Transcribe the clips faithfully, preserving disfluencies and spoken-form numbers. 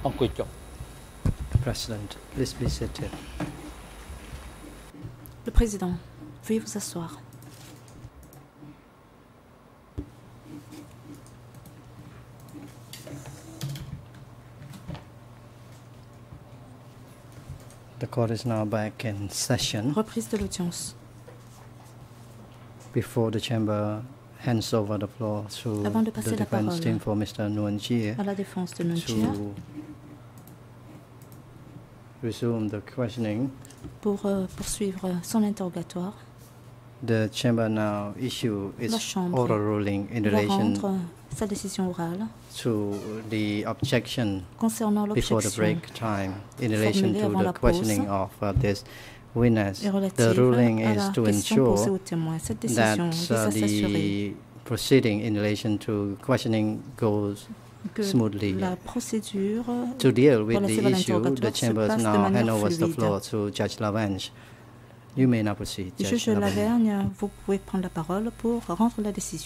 អង្គុយចុះ President, please be seated. Le Président, veuillez vous asseoir. The court is now back in session. Reprise de l'audience. Before the chamber hands over the floor to Avant de the passer la defense parole team for Mister Nguyen Chia à la défense de Nguyen Chia to resume the questioning, pour euh, poursuivre son interrogatoire, the chamber now issue la its Chambre oral ruling in va relation rendre sa décision orale to the objection concernant before the l'objection break time in relation formulée to avant the la pause questioning of uh, this witness. et The relative ruling à is la to question posée ensure aux témoins. Cette that décision vise uh, à s'assurer the proceeding in relation to questioning goes que smoothly. la procédure To deal with relative the à issue, the l'interrogatoire se chambers passe de now hand manière over the fluide. floor to Judge Lavange. You may now proceed, Judge Juge Lavange. Lavergne, vous pouvez prendre la parole pour rendre la décision.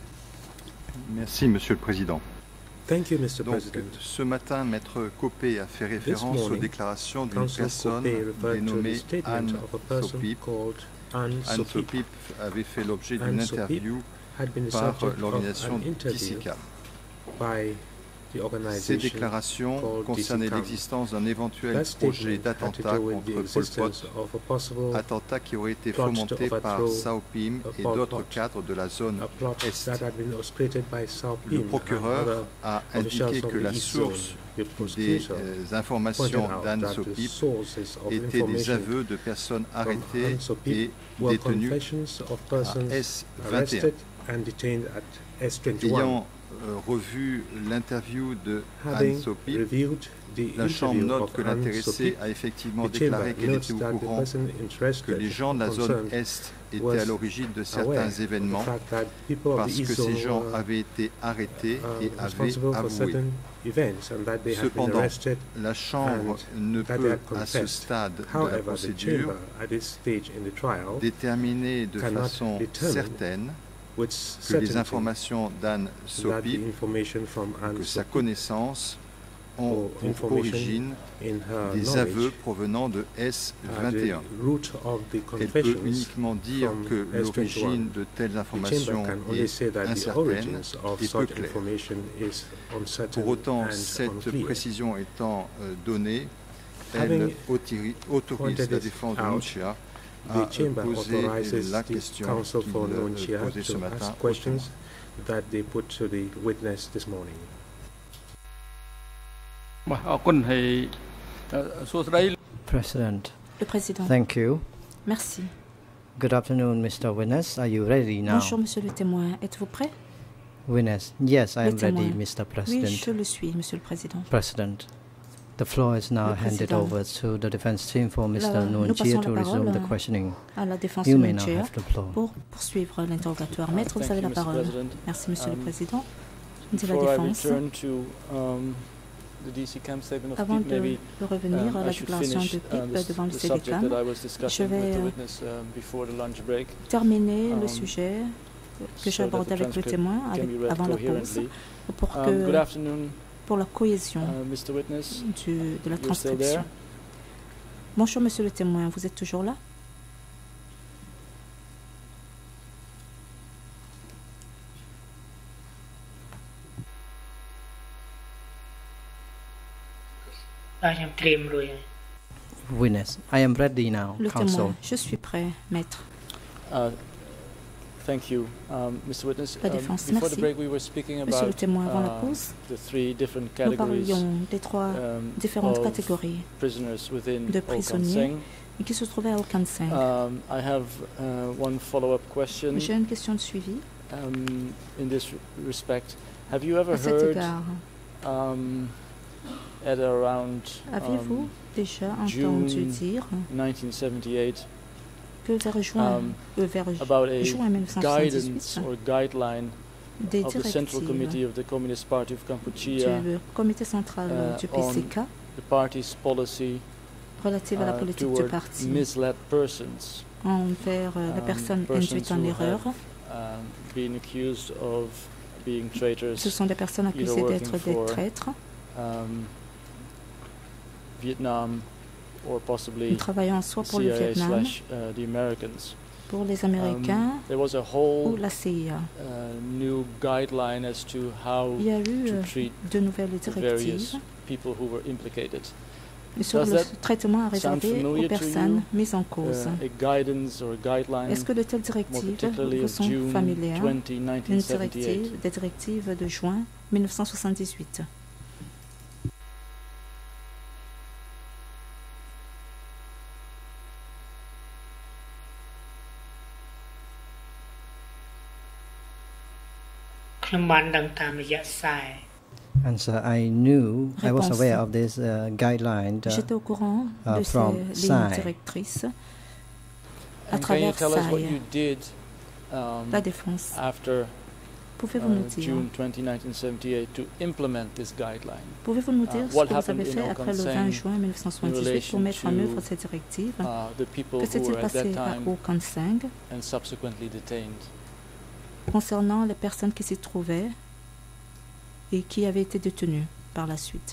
Merci, Monsieur le Président. Thank you, Mister Donc, President. ce matin, Maître Copé a fait référence morning, aux déclarations d'une Counsel personne Copé referred to the dénommée statement Anne of a person Sopip. called Anne Anne Sopip Sopip avait fait l'objet d'une Anne Sopip interview had been the par subject of l'organisation an interview DISICA. by the Ces organization déclarations called concernaient DISICA. l'existence d'un éventuel That projet statement had to d'attentat do with contre the Pol existence Pot, of a possible attentat qui aurait été plot to fomenté par overthrow Sao Pim et Pol d'autres Pot. cadres de la zone a plot Est. that had been orchestrated by Sao Le Pim and procureur other a officials indiqué of que the la East Zone. source The des prosecutor euh, pointed informations out d'Anne that the Sopip sources of étaient des information aveux de personnes from arrêtées Anne Sopip et were détenues confessions of à persons S vingt et un. arrested and detained at S twenty-one. Ayant euh, revu l'interview de Anne Having Sopip, reviewed the la Chambre interview note of que Anne l'intéressé Sopip, a effectivement the déclaré chamber qu'elle notes était au that the courant person que interested les gens de la zone concerned Est étaient was à l'origine de aware certains of the événements fact that people of parce the que East ces Zone gens were, avaient été arrêtés uh, et avaient responsible for avoué. certain events and that they had been Cependant, arrested la Chambre ne that they peut, had à ce confessed. stade de la However, the procédure, chamber at this stage in the trial déterminer de cannot façon determine certaine with que les certainty informations d'Anne that the Sopip, information from Anne que sa Sopip connaissance, ont or pour information origine in her des knowledge aveux provenant de S are vingt et the un. root of the Elle peut confessions. uniquement dire from que S l'origine de telles The informations chamber can only say est that the incertaine origins of et peu such claire. information is uncertain Pour autant, and cette unclear. précision étant euh, donnée, elle Having autori- autorise pointed la it défense de out, Nunchia The à chamber poser authorizes la the question counsel qu'il for euh, Nunchia posait ce to matin ask au questions témoin. that they put to the witness this morning. បាទអរគុណហើយអឺសួស្តី President, Le Président, thank you. merci. Good afternoon, Mister Witness. Are you ready now? Bonjour, Monsieur le témoin. Êtes-vous prêt? Witness, yes, I Le am ready, témoin. Mister Oui, President. je le suis, Monsieur le Président. President, the floor is now Le handed Président. over to the defense team for Mister nous Nguyen Chia passons to la resume parole the questioning. À la défense You de may now Nguyen Chia have the floor. pour poursuivre l'interrogatoire. Maître, vous Thank avez you, la Mister parole. President. Merci, Monsieur le Um, Président. De la Before I défense. return to um, the D C camp statement of Avant Pete, de, maybe de revenir um, à I la should déclaration finish de uh, P I P this, devant le the subject C D C A M. that I was discussing vais, with the euh, witness um, before the lunch break. Terminer le Um, sujet que so j'ai that abordé the avec le transcript témoin can avec, be read avant la pause coherently. pour, Um, que, good afternoon, pour la cohésion uh, Mister Witness. du, de la You're still transcription. there? Bonjour, Monsieur le témoin. Vous êtes toujours là? Witness, I am ready now, Le counsel. témoin, je suis prêt, maître. Uh, thank you, um, Mister Witness. La Um, défense, before merci. the break, we were speaking Monsieur le about témoin, avant la uh, pause, the three different nous categories parlions des trois um, différentes of catégories prisoners within de Old prisonniers Kanseng. qui se trouvaient à Auchan cinq. Um, I have uh, one follow-up question. J'ai une question de suivi. Um, in this respect, have you ever À cet heard égard, um, at around aviez-vous um, déjà June entendu dire nineteen seventy-eight que vers juin, um, euh, vers about a juin guidance mille neuf cent soixante-dix-huit, or guideline des of the Central directives Committee of the Communist Party of Kampuchea, du comité central uh, du P C K the party's policy relative à la uh, politique du toward parti misled persons, envers euh, la um, personne persons induite en who erreur. have um, been accused of being traitors, Ce sont des personnes either accusées working d'être des for traîtres, um, Vietnam or possibly travaillant soit pour le C I A Vietnam, slash uh, the Americans. pour les Américains Um, there was a ou whole la C I A. uh, new guideline as to how Il y a eu to euh, treat de nouvelles the various directives people who were implicated. sur Does le that traitement à sound réserver familiar aux to personnes you? mises en cause. Uh, a guidance or a guideline, Est-ce que de telles more directives particularly vous of sont June familières? twentieth, Une nineteen seventy-eight. directive, des directives de juin mille neuf cent soixante-dix-huit. Answer. I knew, I was Réponse. aware of this uh, guideline uh, J'étais au courant uh, de from ces lignes S I. directrices à And can you travers tell us what S I. you did um, La défense. after Pouvez-vous uh, nous dire, June twentieth, nineteen seventy-eight to implement this guideline? pouvez-vous nous Uh, dire ce what que vous happened avez in fait après le Okansan vingt juin mille neuf cent soixante-dix-huit pour relation mettre en to, œuvre cette directive? Uh, the people Que who s'est-il were at that passé à time Okansan and subsequently detained? concernant les personnes qui s'y trouvaient et qui avaient été détenues par la suite?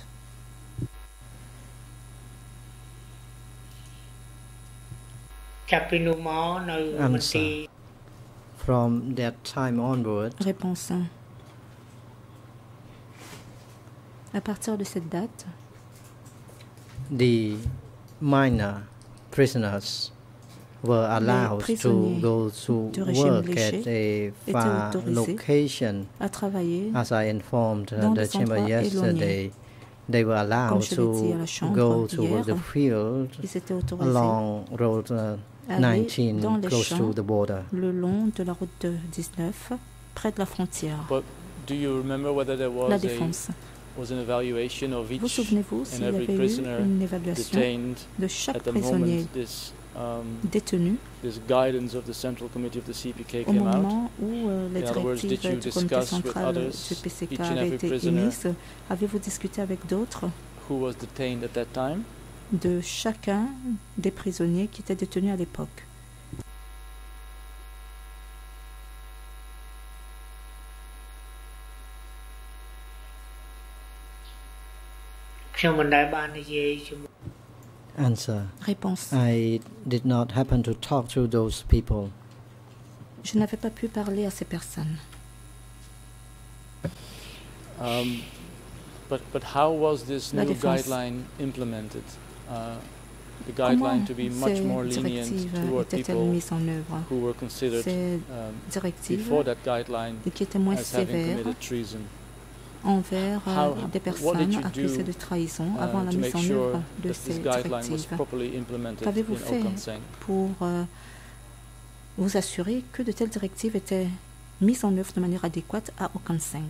Answer. From that time onward, Réponse un. À partir de cette date, the minor prisoners were allowed to prisonniers go to du régime work léger at a étaient far autorisés location. à travailler, As I informed uh, dans the des chamber endroits yesterday, they were allowed Comme je l'ai dit à la to chambre go to hier, the field ils étaient autorisés along Road uh, à aller nineteen, dans les close to champs the border. le long de la route de dix-neuf, près de la frontière. But do you remember whether there was La a défense. was an evaluation of Vous each souvenez-vous and s'il y every avait eu prisoner une évaluation detained de chaque at the prisonnier moment this um, détenu this guidance of the Central Committee of the C P K au came out? moment où euh, les In other words, did you directives du comité discuss with central others, du P C K each and avaient every été prisoner émises? Avez-vous discuté avec d'autres Who was detained at that time? de chacun des prisonniers qui étaient détenus à l'époque? Answer. Réponse. I did not happen to talk to those people. Je n'avais pas pu parler à ces personnes. Um, but but how was this La new défense. guideline implemented? Uh, the Comment guideline to be much ces more lenient directives toward étaient-elles people mises en œuvre? who were considered Ces um, directives before that guideline et qui étaient moins as having sévères committed treason. envers euh, How- des what did personnes you accusées do, de trahison uh, avant la to mise make en sure œuvre de that ces this guideline was directives? properly implemented Qu'avez-vous in fait Okansang? pour euh, vous assurer que de telles directives étaient mises en œuvre de manière adéquate à Okansang?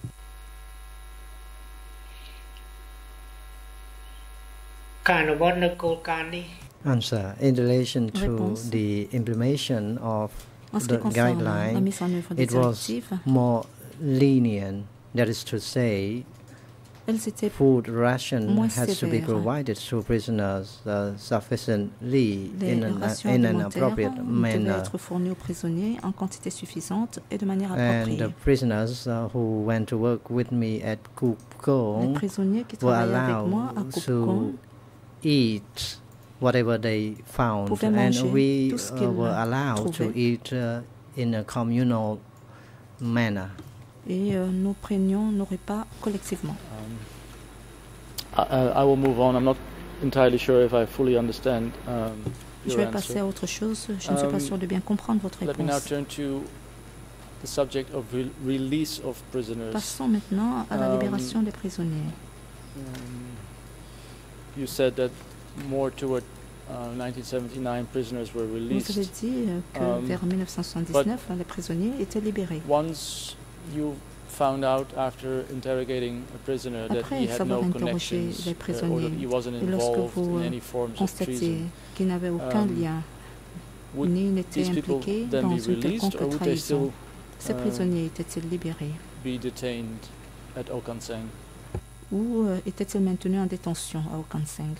Answer. In relation to Réponse. the implementation of En ce qui the concerne la guideline, mise en œuvre des it was directives, more lenient. That is to say, elles étaient food ration moins has to be sévères. provided to prisoners uh, sufficiently les in an, rations in an alimentaires appropriate devaient manner. être fournies aux prisonniers en quantité suffisante et de manière And appropriée. the prisoners uh, who went to work with me at Les Kupkong prisonniers qui were travaillaient avec moi à allowed Kupkong to eat whatever they found, pouvaient and manger we tout ce uh, qu'ils were allowed to trouvaient. eat uh, in a communal manner. et euh, nous prenions nos repas collectivement. Um, I, I will move on. I'm not entirely sure if I fully understand um, Je your vais answer. passer à autre chose. Je ne suis pas Um, sûre de bien comprendre votre Let me now réponse. turn to the subject of re- release of prisoners. Passons maintenant à la Um, libération des prisonniers. Um, you said that more toward uh, nineteen seventy-nine prisoners were Vous avez released. dit euh, que Um, vers mille neuf cent soixante-dix-neuf, les prisonniers étaient libérés. Once you found out after interrogating a prisoner that Après he had avoir no interrogé connections les uh, or that prisonniers, he wasn't et lorsque involved vous, in euh, any forms of Constaté treason, qu'ils n'avaient aucun um, lien would ni n'étaient these people impliqués then dans be une released quelconque or would they trahison. still Ces uh, prisonniers étaient-ils libérés be detained at Okansang? ou euh, étaient-ils maintenus en détention à Okansang?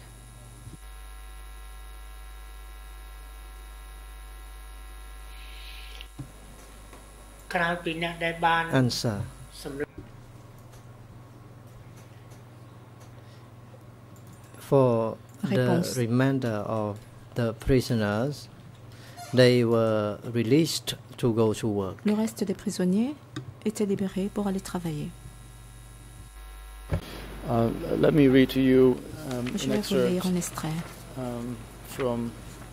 Answer. For Réponse. the remainder of the prisoners, they were released to go to work. Le reste des prisonniers étaient libérés pour aller travailler. Uh, let me read to you um, Je an vais vous lire excerpt un extrait um, from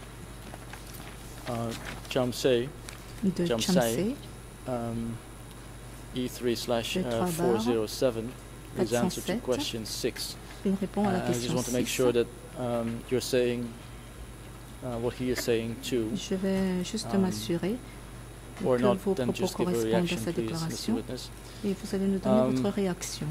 uh, Chamsay, de Chamsay, Chamsay, um, E three slash Le trois four oh seven, his quatre cent answer to sept. question six. Il répond à la Uh, I just question want to make six. sure that um, you're saying uh, what he is saying too, Je vais juste Um, m'assurer or que not, vos then propos just give a correspondent à reaction, sa please, Mister déclaration Witness. et vous allez nous donner Um, votre réaction.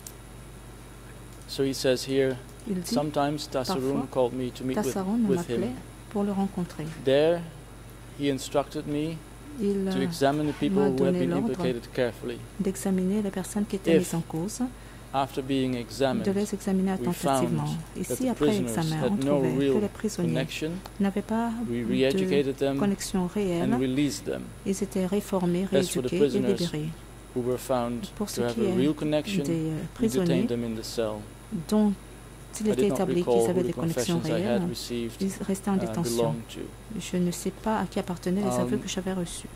So he says here, Il dit, sometimes Tassaroon called me to meet with, Tassaron with m'appelait him. pour le rencontrer. There, he instructed me Il to euh, examine the people m'a who had donné been l'ordre implicated carefully. d'examiner les personnes qui étaient If, mises en cause, After being de examined, les examiner we attentivement. found Et that si the après prisoners examen, on had no trouvait que les real prisonniers connection, n'avaient pas we de re-educated them connexion and réelle, released them. ils étaient réformés, As for the rééduqués et prisoners libérés. Who were found Pour to ce have qui a est real connection, des euh, we prisonniers detained them in the cell. dont il I était did not établi qu'ils recall who avaient the des connexions confessions I réelles, had received ils restaient en uh, détention. belonged to. Je ne sais pas à qui appartenaient les Um, aveux que j'avais reçus.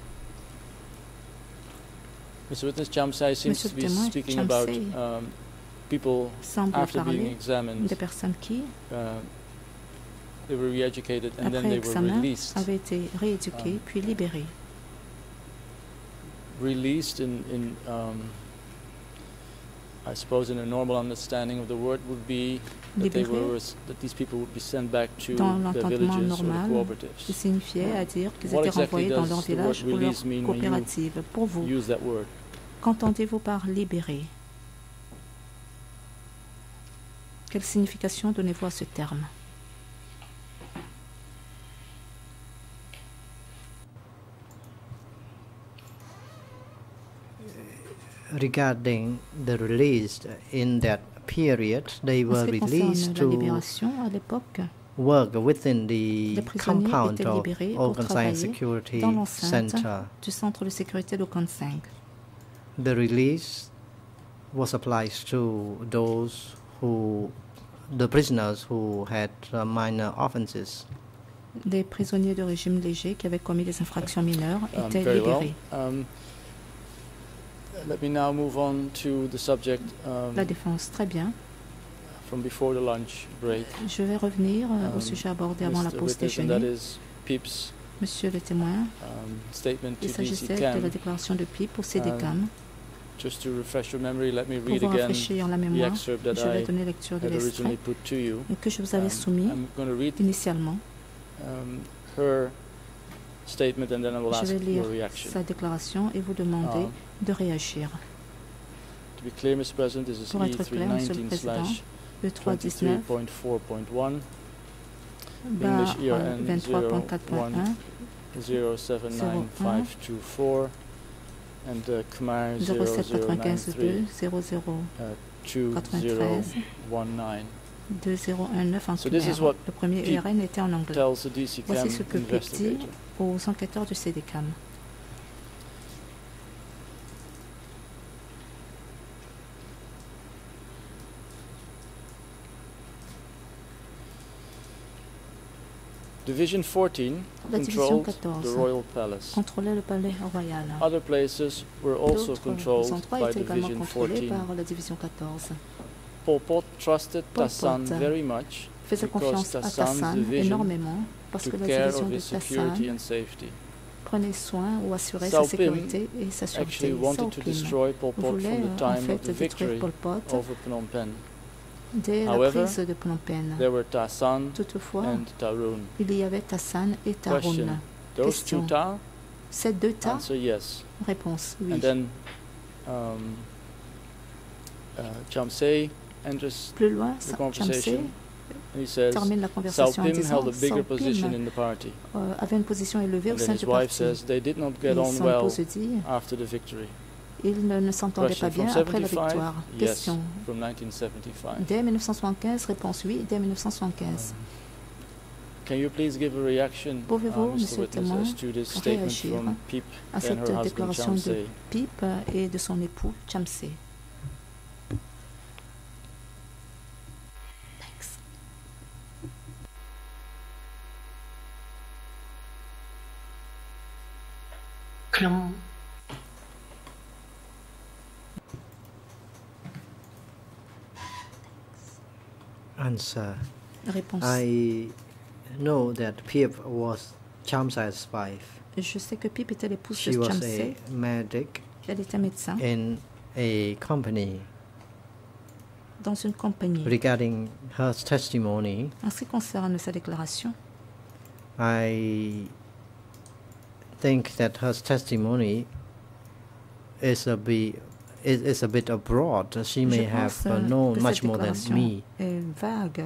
Mister Witness, Chamsay seems Monsieur to le be témoin, speaking about Chamsay um, people Semble after being parler examined, des personnes qui, uh, they were re-educated and then après they were examen, released. avaient été rééduquées Um, puis libérées. Released in, in um, I suppose in a normal understanding of the word would be that they Libérées, were res- that these people would be sent back to dans their l'entendement villages or the normal, qui cooperatives. signifiait à dire qu'ils What étaient exactly renvoyés dans does leur the village word ou leur release mean when you coopérative. Pour vous, Use that word. qu'entendez-vous par libérer? Quelle signification donnez-vous à ce terme? Regarding the released, in that period, they En were ce qui released concerne la to libération, à l'époque, work within the les prisonniers compound étaient of libérés pour Organ travailler Science Security dans l'enceinte Center. du centre de sécurité de Kansang. The release was applied to those who, the prisoners who had uh, minor offenses. Des prisonniers de régime léger qui avaient commis des infractions mineures Um, étaient very well. libérés. Um, let me now move on to the subject um, La défense, très bien. from before the lunch break. Je vais revenir euh, au Um, sujet abordé avant la Mister pause Witness, and that déjeuner. is Peep's Monsieur le témoin, um, statement to il D C s'agissait de CAM. la déclaration de P I P au C D C A Um, M. Just to refresh your memory, let me Pour read vous again rafraîchir la the mémoire, excerpt that je vais I donner lecture de had originally l'extrait put to you. que je vous avais Um, soumis I'm going to read initialement. um, her statement and then I will Je ask vais lire your reaction. sa déclaration et vous demander Um, de réagir. To be clear, Mister President, this is Pour E être three clair, Monsieur le nineteen Président, slash le trois twenty-three dix-neuf, point four point one, barre English E R N vingt-trois point quatre point un, zero seven nine five two four, and uh, Khmer zéro zero sept zero nine quatre-vingt-quinze three deux zéro zéro two zero quatre-vingt-treize one nine. deux zéro un neuf en So this is Khmer. what Le premier P I E R N était en anglais. Tells the D C CAM Voici ce que P I P dit investigator. aux enquêteurs du C D C A M. Division fourteen La division controlled the quatorze Royal Palace. contrôlait le palais royal. Other places were also D'autres controlled endroits by étaient également Division contrôlés fourteen. par la division quatorze. Pol Pot trusted Pol Tassan Pot very much Faisait because confiance à Tassan's Tassan division énormément parce que took la care division of de his security Tassan and safety. prenait soin ou assurait Sao sa Pim sécurité et sa sûreté. Actually wanted Sao to Pim destroy Pol Pot voulait from the euh, en time fait of the détruire victory Pol Pot over Phnom Penh. dès la However, prise de Phnom Penh. There were Tassan Toutefois, and Tarun. il y avait Tassan et Tarun. Question. Those Question. two Ta? Ces deux tas, Answer yes. réponse oui. And then um, uh, Chamsay enters Plus loin, the Sa- conversation Chamsay and he says termine la Sao conversation en Pim disant held a bigger Sao position Pim in the party. euh, avait une position élevée au And then sein his du wife parti. says they did not get Et on son well épouse dit after the victory. ils ne, ne s'entendaient Question. pas bien From après la seventy-five? victoire. Yes. Question. From nineteen seventy-five. Dès mille neuf cent soixante-quinze, réponse oui, dès mille neuf cent soixante-quinze. Can you please give a reaction, uh, Pouvez-vous, Mister Monsieur le Witness, témoin, as to this statement réagir from Peep à and cette her husband déclaration de Chamsay? P I P et de son époux Chamsay? Thanks. ខ្ញុំ Answer. Réponse. I know that Pip was Chamsai's wife. Je sais que Pip était l'épouse She de was Chamsay. a medic Elle était médecin in a company. dans une compagnie. Regarding her testimony, En ce qui concerne sa déclaration, I think that her testimony is a bit is, is a bit abroad. She may je have pense uh, euh, known que much cette more than déclaration me, est vague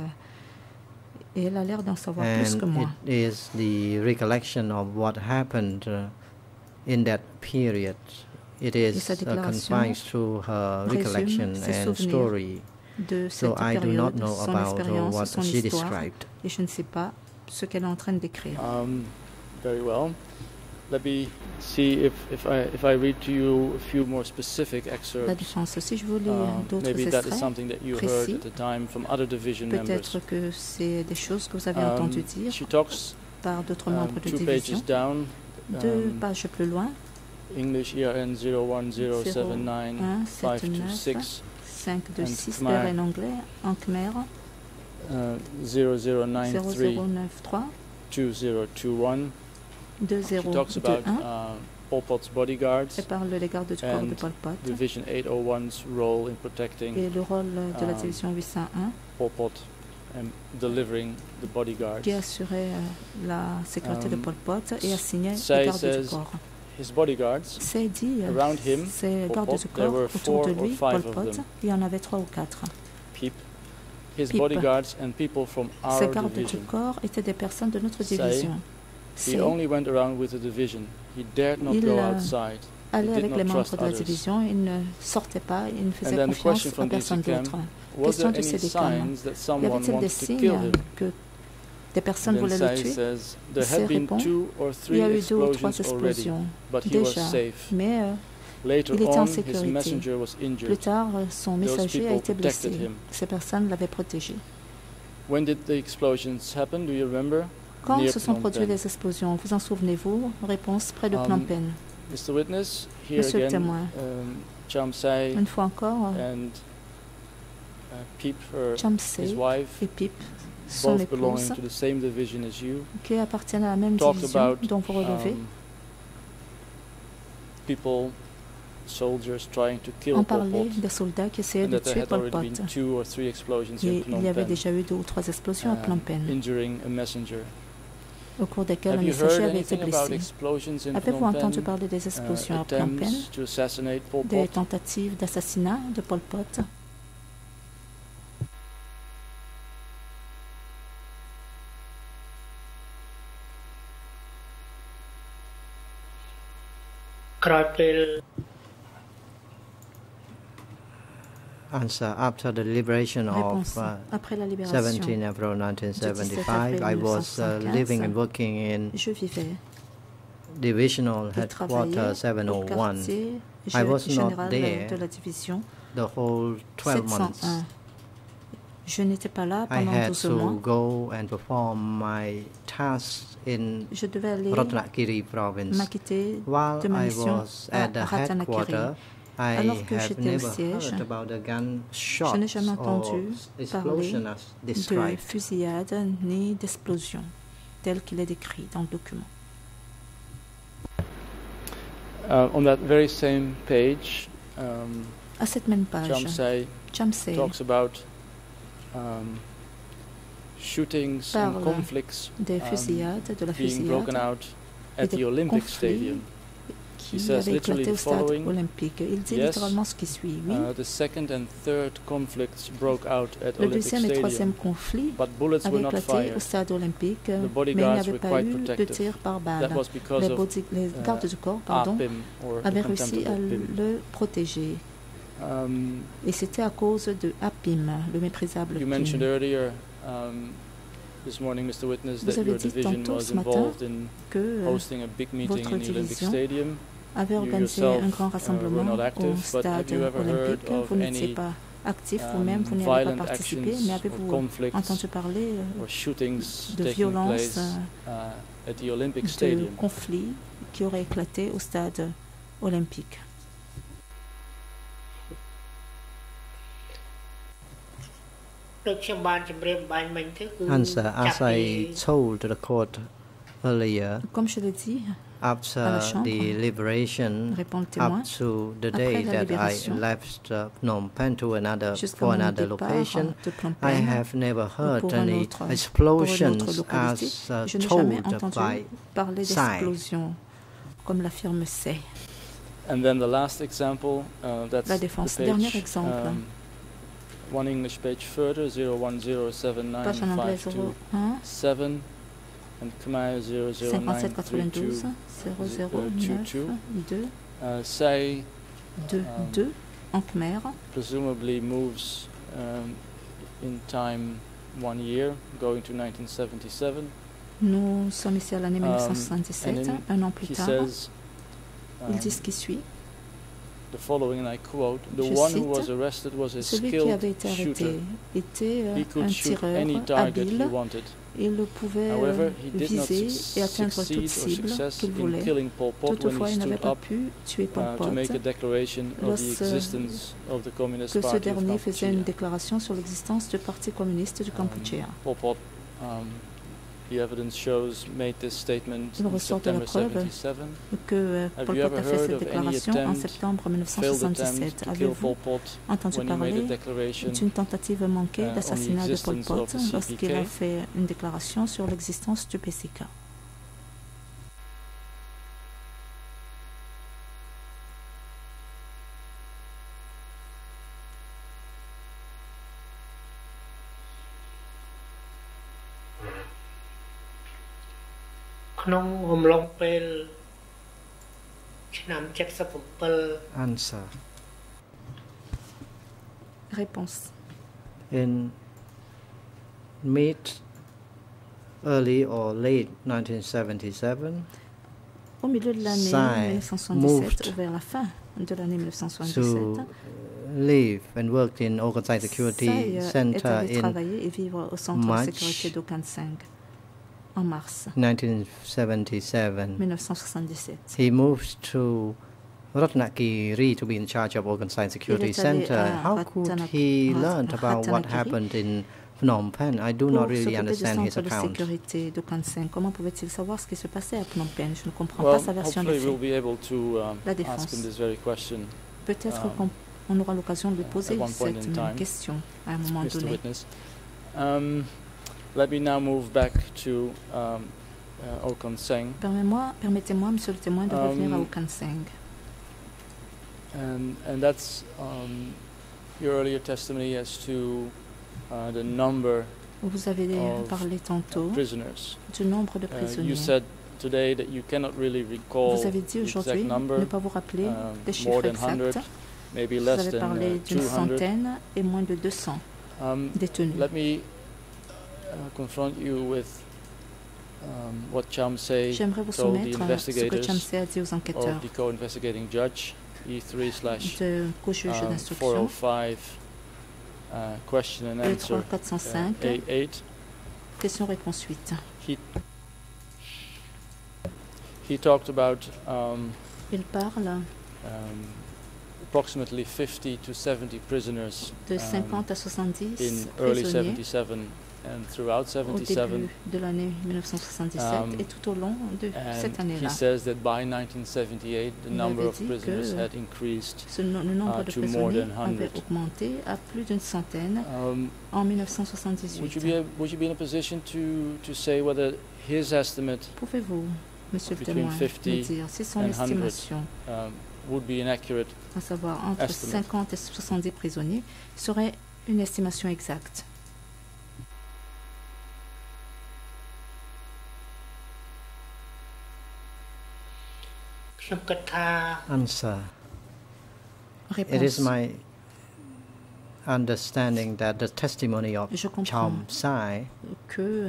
et elle a l'air d'en savoir plus que and moi. it is the recollection of what happened uh, in that period. It is sa uh, déclaration confined to her résume recollection ses and souvenirs story. De So cette I do not période, know son about uh, expérience, what son she histoire, described. et je ne sais pas ce qu'elle est en train de décrire. Um, very well. Let me see if, if, I, if I read to you a few more specific La excerpts. défense. Si je vous lis Um, d'autres maybe that is extraits, something that you heard précis, at the time from other division members. peut-être que c'est des choses que vous avez Um, entendu dire she talks par d'autres um, membres de two division. pages down. Deux um, pages plus loin, English E R N zero one zero seven nine un five sept two neuf six cinq deux and six Khmer. R en anglais, en Khmer uh, zero zero nine zéro three zéro neuf trois two zero two one. deux She zéro talks deux about un. uh, Pol Pot's bodyguards Elle parle des gardes du corps de and Pol Pot Division eight oh one's role in protecting et le rôle de la um, division huit cent un Pol Pot and delivering the bodyguards. qui assurait euh, la sécurité de Um, Pol Pot et assignait Say les gardes du says corps. His bodyguards, C'est dit, euh, around him, ces Pol gardes Pot, du there corps were autour four de or lui, five Pol of Pot, them. il y en avait trois ou quatre. Pip, his Pip. bodyguards and people from Ces our gardes du division. corps étaient des personnes de notre Say, division. He C'est only went around with the division. He dared not Il, go euh, outside. aller did avec not les membres trust de la others. division, il ne sortait pas, il ne And faisait then the confiance question à from D C personne C M, d'autre. was Question there du any C D C A M. signs that Y someone avait-il des wanted to signes kill him? que des personnes And then voulaient le Say tuer? says there Say had been répond, two or Il three y a eu deux ou trois explosions already, explosions but he was déjà, safe. mais euh, Later il était en on, his sécurité. messenger was Plus injured. tard, euh, son Those messager a people été blessé. protected him. Ces personnes l'avaient protégé. When did the explosions happen? Do you remember? Quand Near se sont Phnom produites Penh. les explosions, vous en souvenez-vous? Réponse près de Um, Phnom Penh. Mister Witness, here Monsieur le again, témoin. um, Chamsay Une fois encore, and uh, Peep, her, Chamsay his wife, et Pip, son both belonging épouse, to the same division as you, qui appartiennent à la même talked division about dont vous relevez, um, people, soldiers trying to kill ont Pol parlé Pot, des soldats qui essayaient and de that there tuer had Pol already Pot. been two or three explosions Et in il Phnom y avait Penh, déjà eu deux ou trois explosions à Phnom um, Penh, injuring a messenger. au cours desquelles un Have you messager heard avait été anything about blessé. explosions in Avez-vous Phnom entendu Penh? parler des Uh, explosions à Phnom Penh, attempts to assassinate Pol des Pot? tentatives d'assassinat de Pol Pot? Answer. After the liberation Réponse. of uh, Après la libération, seventeenth April nineteen seventy-five, I was uh, mille neuf cent soixante-quinze, living and working in je vivais Divisional et travaillais Headquarters au seven oh one quartier I was not général there de la division the whole twelve months. sept cent un. Je n'étais pas là I pendant had douze to mois. go and perform my tasks in Je devais aller Ratnakiri province. m'acquitter While de ma I mission was à at the Ratanakiri. headquarters, I Alors que have j'étais au never siège, heard about the gunshots je n'ai jamais or entendu explosion parler as de described. fusillade ni d'explosion, tel qu'il est décrit dans le document. Uh, on that very same page, um, À cette même page, Chamsay Chamsay talks about um, shootings and parle conflicts des um, fusillades, de la being broken fusillade out et at des the Olympic conflits Stadium. qui says avait éclaté literally au stade following, olympique. Il dit yes, littéralement ce qui suit. Oui, Uh, the second and third conflicts broke out at le Olympic deuxième et Stadium, troisième conflit but bullets avait were not éclaté au fired. stade olympique, The mais il bodyguards n'y avait were pas quite eu de protective. tir par That balle. was because Les, of body- les uh, gardes du corps pardon, A P I M, or the avaient contempt réussi of à A P I M. le protéger. Um, Et c'était à cause de A P I M, le méprisable you P I mentioned M, earlier um, this morning, Mister Witness, Vous that avez your dit division tantôt was ce matin involved in que euh, hosting a big meeting votre in the Olympic division Stadium. avait You organisé yourself, un grand uh, were rassemblement not active, au but have stade you ever heard olympique. of Vous n'étiez any pas actif, um, vous-même, vous n'y avez pas violent participé, actions mais or avez-vous conflicts entendu parler euh, or shootings de taking violences, place uh, at the Olympic de Stadium. conflits qui auraient éclaté au stade olympique? Answer, as I told the court earlier, Comme je l'ai dit, after the liberation, répond le témoin, up to the après day la that I libération, left uh, Phnom Penh to another jusqu'à for mon another départ location, de Phnom I Penh, have never heard pour un any autre- pour une autre explosions localité, as uh, je n'ai jamais told entendu by parler Sai. d'explosion, comme l'affirme Say. And then the last example, uh, that's La the défense. page, Dernier exemple. um, one English page further, zero one zero seven nine Page en anglais five two zéro un seven, and Khmer zero zero nine cinquante-sept three quatre-vingt-douze two. zéro zéro uh, two neuf two. deux Uh, Say deux Um, deux en Khmer presumably moves um, in time one year, going to nineteen seventy-seven. Nous sommes ici à l'année Um, mille neuf cent soixante-dix-sept, and un an plus He tard. says Il um, dit ce qui suit. the following, and I quote: "The Je one who cite, was arrested was a Celui qui skilled avait été shooter. arrêté était euh, He could un shoot tireur any target he habile. wanted. Il pouvait euh, However, he did not viser suc- et atteindre succeed toute or cible success qu'il in voulait. killing Pol Pot when Toutefois, he il n'avait stood pas up pu tuer Pol uh, to Pot make a declaration of the lorsque- existence of the Communist que ce Party of dernier faisait une Kampuchea. déclaration sur l'existence du Parti communiste du Um, Kampuchea. Pol Pot, um, the evidence shows, made this statement Il in ressort de la September preuve seventy-seven. que euh, Have Pol you Pot ever a fait heard cette of any déclaration en attempt, septembre mille neuf cent Failed attempt soixante-dix-sept. to kill Avez-vous Pol Pot entendu when he made a parler declaration d'une tentative manquée uh, on the d'assassinat de Pol existence Pot of the C P lorsqu'il a K? fait une déclaration sur l'existence du P C K? answer. Réponse. In mid, early or late nineteen seventy-seven, Au milieu de l'année Sai mille neuf cent soixante-dix-sept moved ou vers la fin de l'année mille neuf cent to soixante-dix-sept, live and worked in Okansai Sai Security euh, est Center allé in travailler et vivre au centre de March sécurité d'Okansang en mars nineteen seventy-seven. mille neuf cent soixante-dix-sept. He moved to Ratnagiri to be in charge of Okansai Security Il est allé Center. à How could Ratana- he Rat- learn about what Ratanakiri happened in Phnom Penh? I do Pour not really s'occuper du understand his centre de account. sécurité d'Okansang, comment pouvait-il savoir ce qui se passait à Phnom Penh? Je ne comprends Well, pas sa version des hopefully we'll faits. be able to um, La ask défense. him this very question, Peut-être um, qu'on on aura l'occasion de lui poser at one point cette in même time, question à un moment Mister donné. Witness. Um, let me now move back to um, uh, Okansang. Permettez-moi, permettez-moi, monsieur le témoin, de revenir à Um, Okansang. And, and that's um, your earlier testimony as to uh, the number Vous avez of parlé tantôt prisoners. du nombre de Uh, you prisonniers. said today that you cannot really recall Vous avez the dit exact aujourd'hui number, ne pas vous rappeler um, les more chiffres than one hundred, exacts. maybe Vous less avez than parlé uh, d'une two hundred. centaine et moins de deux cents Um, détenus. let me uh, confront you with um, what Chamsay J'aimerais vous told the soumettre ce que investigators Chamsay a dit aux enquêteurs of the co-investigating judge, E three slash de co-juge um, d'instruction, four oh five uh, question and E answer trois quatre cent cinq, uh, A eight. question-réponse huit. He he talked about um, Il parle um, approximately fifty to seventy prisoners de um, cinquante à soixante-dix in early prisonniers seventy-seven and throughout au seventy-seven. début de l'année mille neuf cent soixante-dix-sept Um, et tout au long de cette And he année-là. says that by nineteen seventy-eight, the Il number avait of dit prisoners que had increased. Ce no- le nombre uh, de to more prisonniers than one avait hundred. augmenté à plus d'une centaine Um, en mille neuf cent would you soixante-dix-huit. be ab- would you be in a position to to say whether his estimate Pouvez-vous, monsieur le Between témoin, me fifty dire si son and one hundred. estimation, um, would be inaccurate? à savoir entre estimate. cinquante et soixante-dix prisonniers, serait une estimation exacte? Answer. It is Réponse. my understanding that the testimony of Je comprends Cham Sai que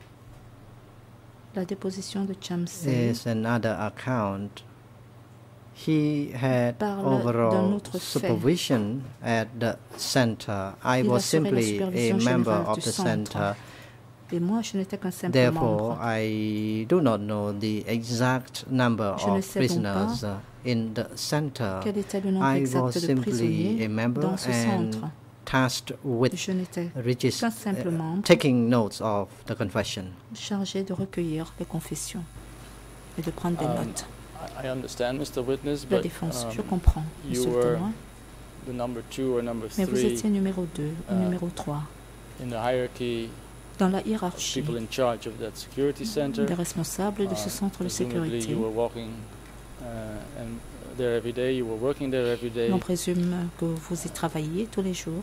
la déposition de Chamsay is another account He had parle d'un overall autre fait. supervision at the center. I Il was assurait la simply a supervision member générale of du the centre. center. Et moi, je n'étais qu'un simple Therefore, membre. I do not know the exact number Je ne of sais donc prisoners pas uh, in the center. Quel était le nombre I was exact de simply prisonniers a member dans ce and centre? tasked with Je n'étais regis- qu'un simple uh, membre taking notes of the confession. chargé de recueillir les confessions et de prendre des Um, notes. I I understand, Mister Witness, La but défense, um, je comprends, you monsieur le were témoin. the number two or number Mais vous three étiez numéro deux ou uh, numéro trois in the hierarchy dans la of hiérarchie people in charge of that security center. des responsables de ce Uh, centre de presumably sécurité. you were walking uh, and there every day. You were working there every day. On présume que vous y travaillez tous les jours.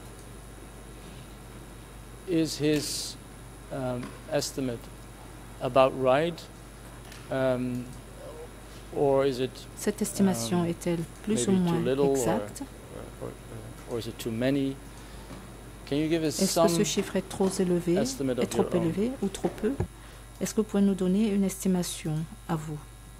Is his um, estimate about right, um, or is it Cette estimation Um, est-elle plus ou maybe too moins little or- exacte? or, or, or is it too many? Can you give us Est-ce que some ce chiffre est trop élevé, estimate est of trop your own? élevé ou trop peu? Est-ce que vous pouvez nous donner une estimation à vous?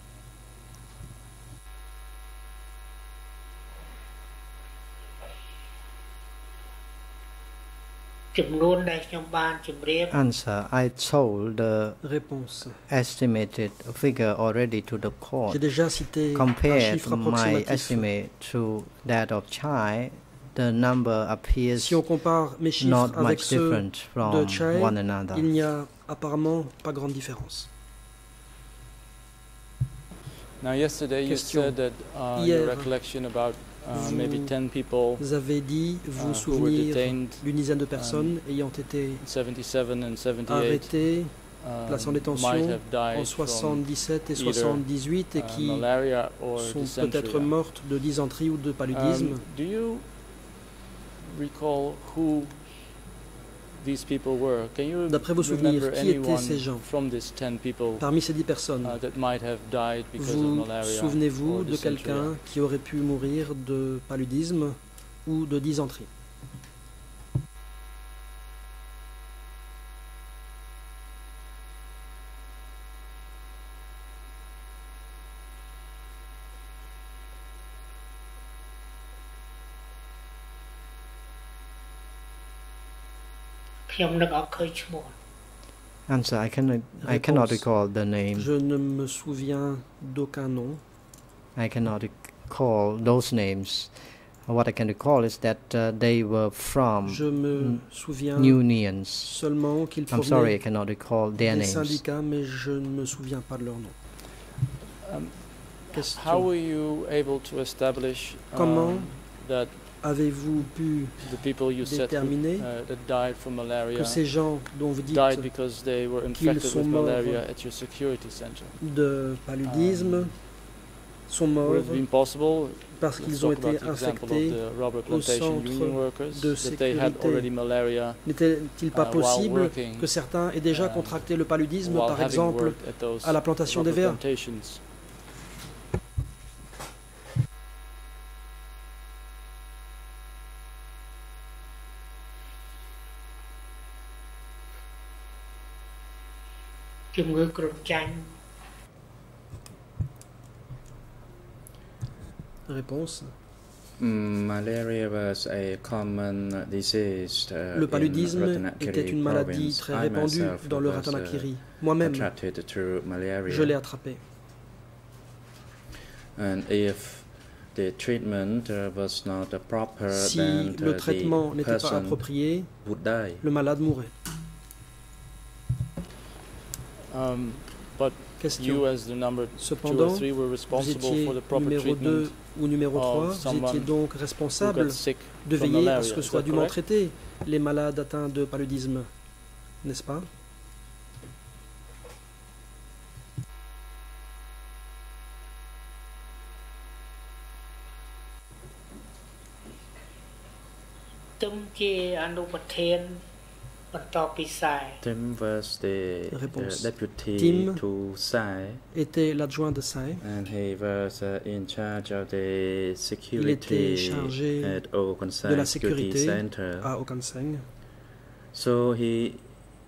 Answer: I told the Réponse. estimated figure already to the J'ai court. déjà cité un Compared chiffre my approximatif. estimate to that of Chai, the number appears Si on compare mes chiffres not avec much ceux different de from Chai, one another. il n'y a apparemment pas grande différence. Now, yesterday you Question. said that uh, Hier, your recollection about uh, maybe vous ten people Vous avez dit uh, vous who were souvenir detained d'une dizaine de personnes ayant été in seventy-seven and seventy-eight, arrêtées um, placées en might détention have died en from soixante-dix-sept et either, soixante-dix-huit et uh, qui malaria or sont dysentery. peut-être mortes de dysenterie ou de paludisme. Um, do you recall who these people were? Can you D'après vos souvenirs, remember qui étaient anyone ces gens from these ten people Parmi ces dix personnes, uh, that might have died because of vous malaria souvenez-vous or de dysentery? quelqu'un qui aurait pu mourir de paludisme ou de dysenterie? Answer: I cannot, I cannot Réponse. recall the name. Je ne me souviens d'aucun nom. I cannot recall those names. What I can recall is that uh, they were from Je me Mm. souviens unions. seulement qu'ils I'm sorry, I provenaient cannot recall their des names. syndicats, mais je ne me souviens pas de leur nom. Um, Question. how were you able to establish Comment um, that Avez-vous pu the people you said who, déterminer uh, that died from malaria que ces gens dont vous dites died because they were infected sont with morts malaria at your security center? de paludisme Um, sont Would morts it have been possible, parce let's qu'ils ont talk about été the example of infectés? the rubber au plantation centre union workers, de that they had sécurité? already malaria N'était-il pas uh, while possible working, que certains aient déjà um, contracté le paludisme, while par having exemple, worked at those à la plantation des rubber verres? plantations? Réponse. Mm, Malaria was a common disease, uh, Le in paludisme Ratanakiri était une maladie province. très I répandue myself dans le was, uh, Ratanakiri. Moi-même, attracted to malaria. je l'ai attrapé. And if the treatment uh, was not uh, proper, Si then le uh, traitement the n'était pas person approprié, would die. le malade mourrait. Um, but you, Question. as the number two Cependant, or three, were vous responsible étiez for the proper numéro treatment deux ou numéro of trois, vous someone étiez donc who responsable got sick de from veiller à malaria. ce que Is soient that dûment correct? traités les malades atteints de paludisme, n'est-ce pas? Tim was the uh, Réponse. deputy Tim to Sai, Était l'adjoint de Sai. and he was uh, in charge of the était security chargé at Okansai de la Security sécurité Center. à Okanseng. So he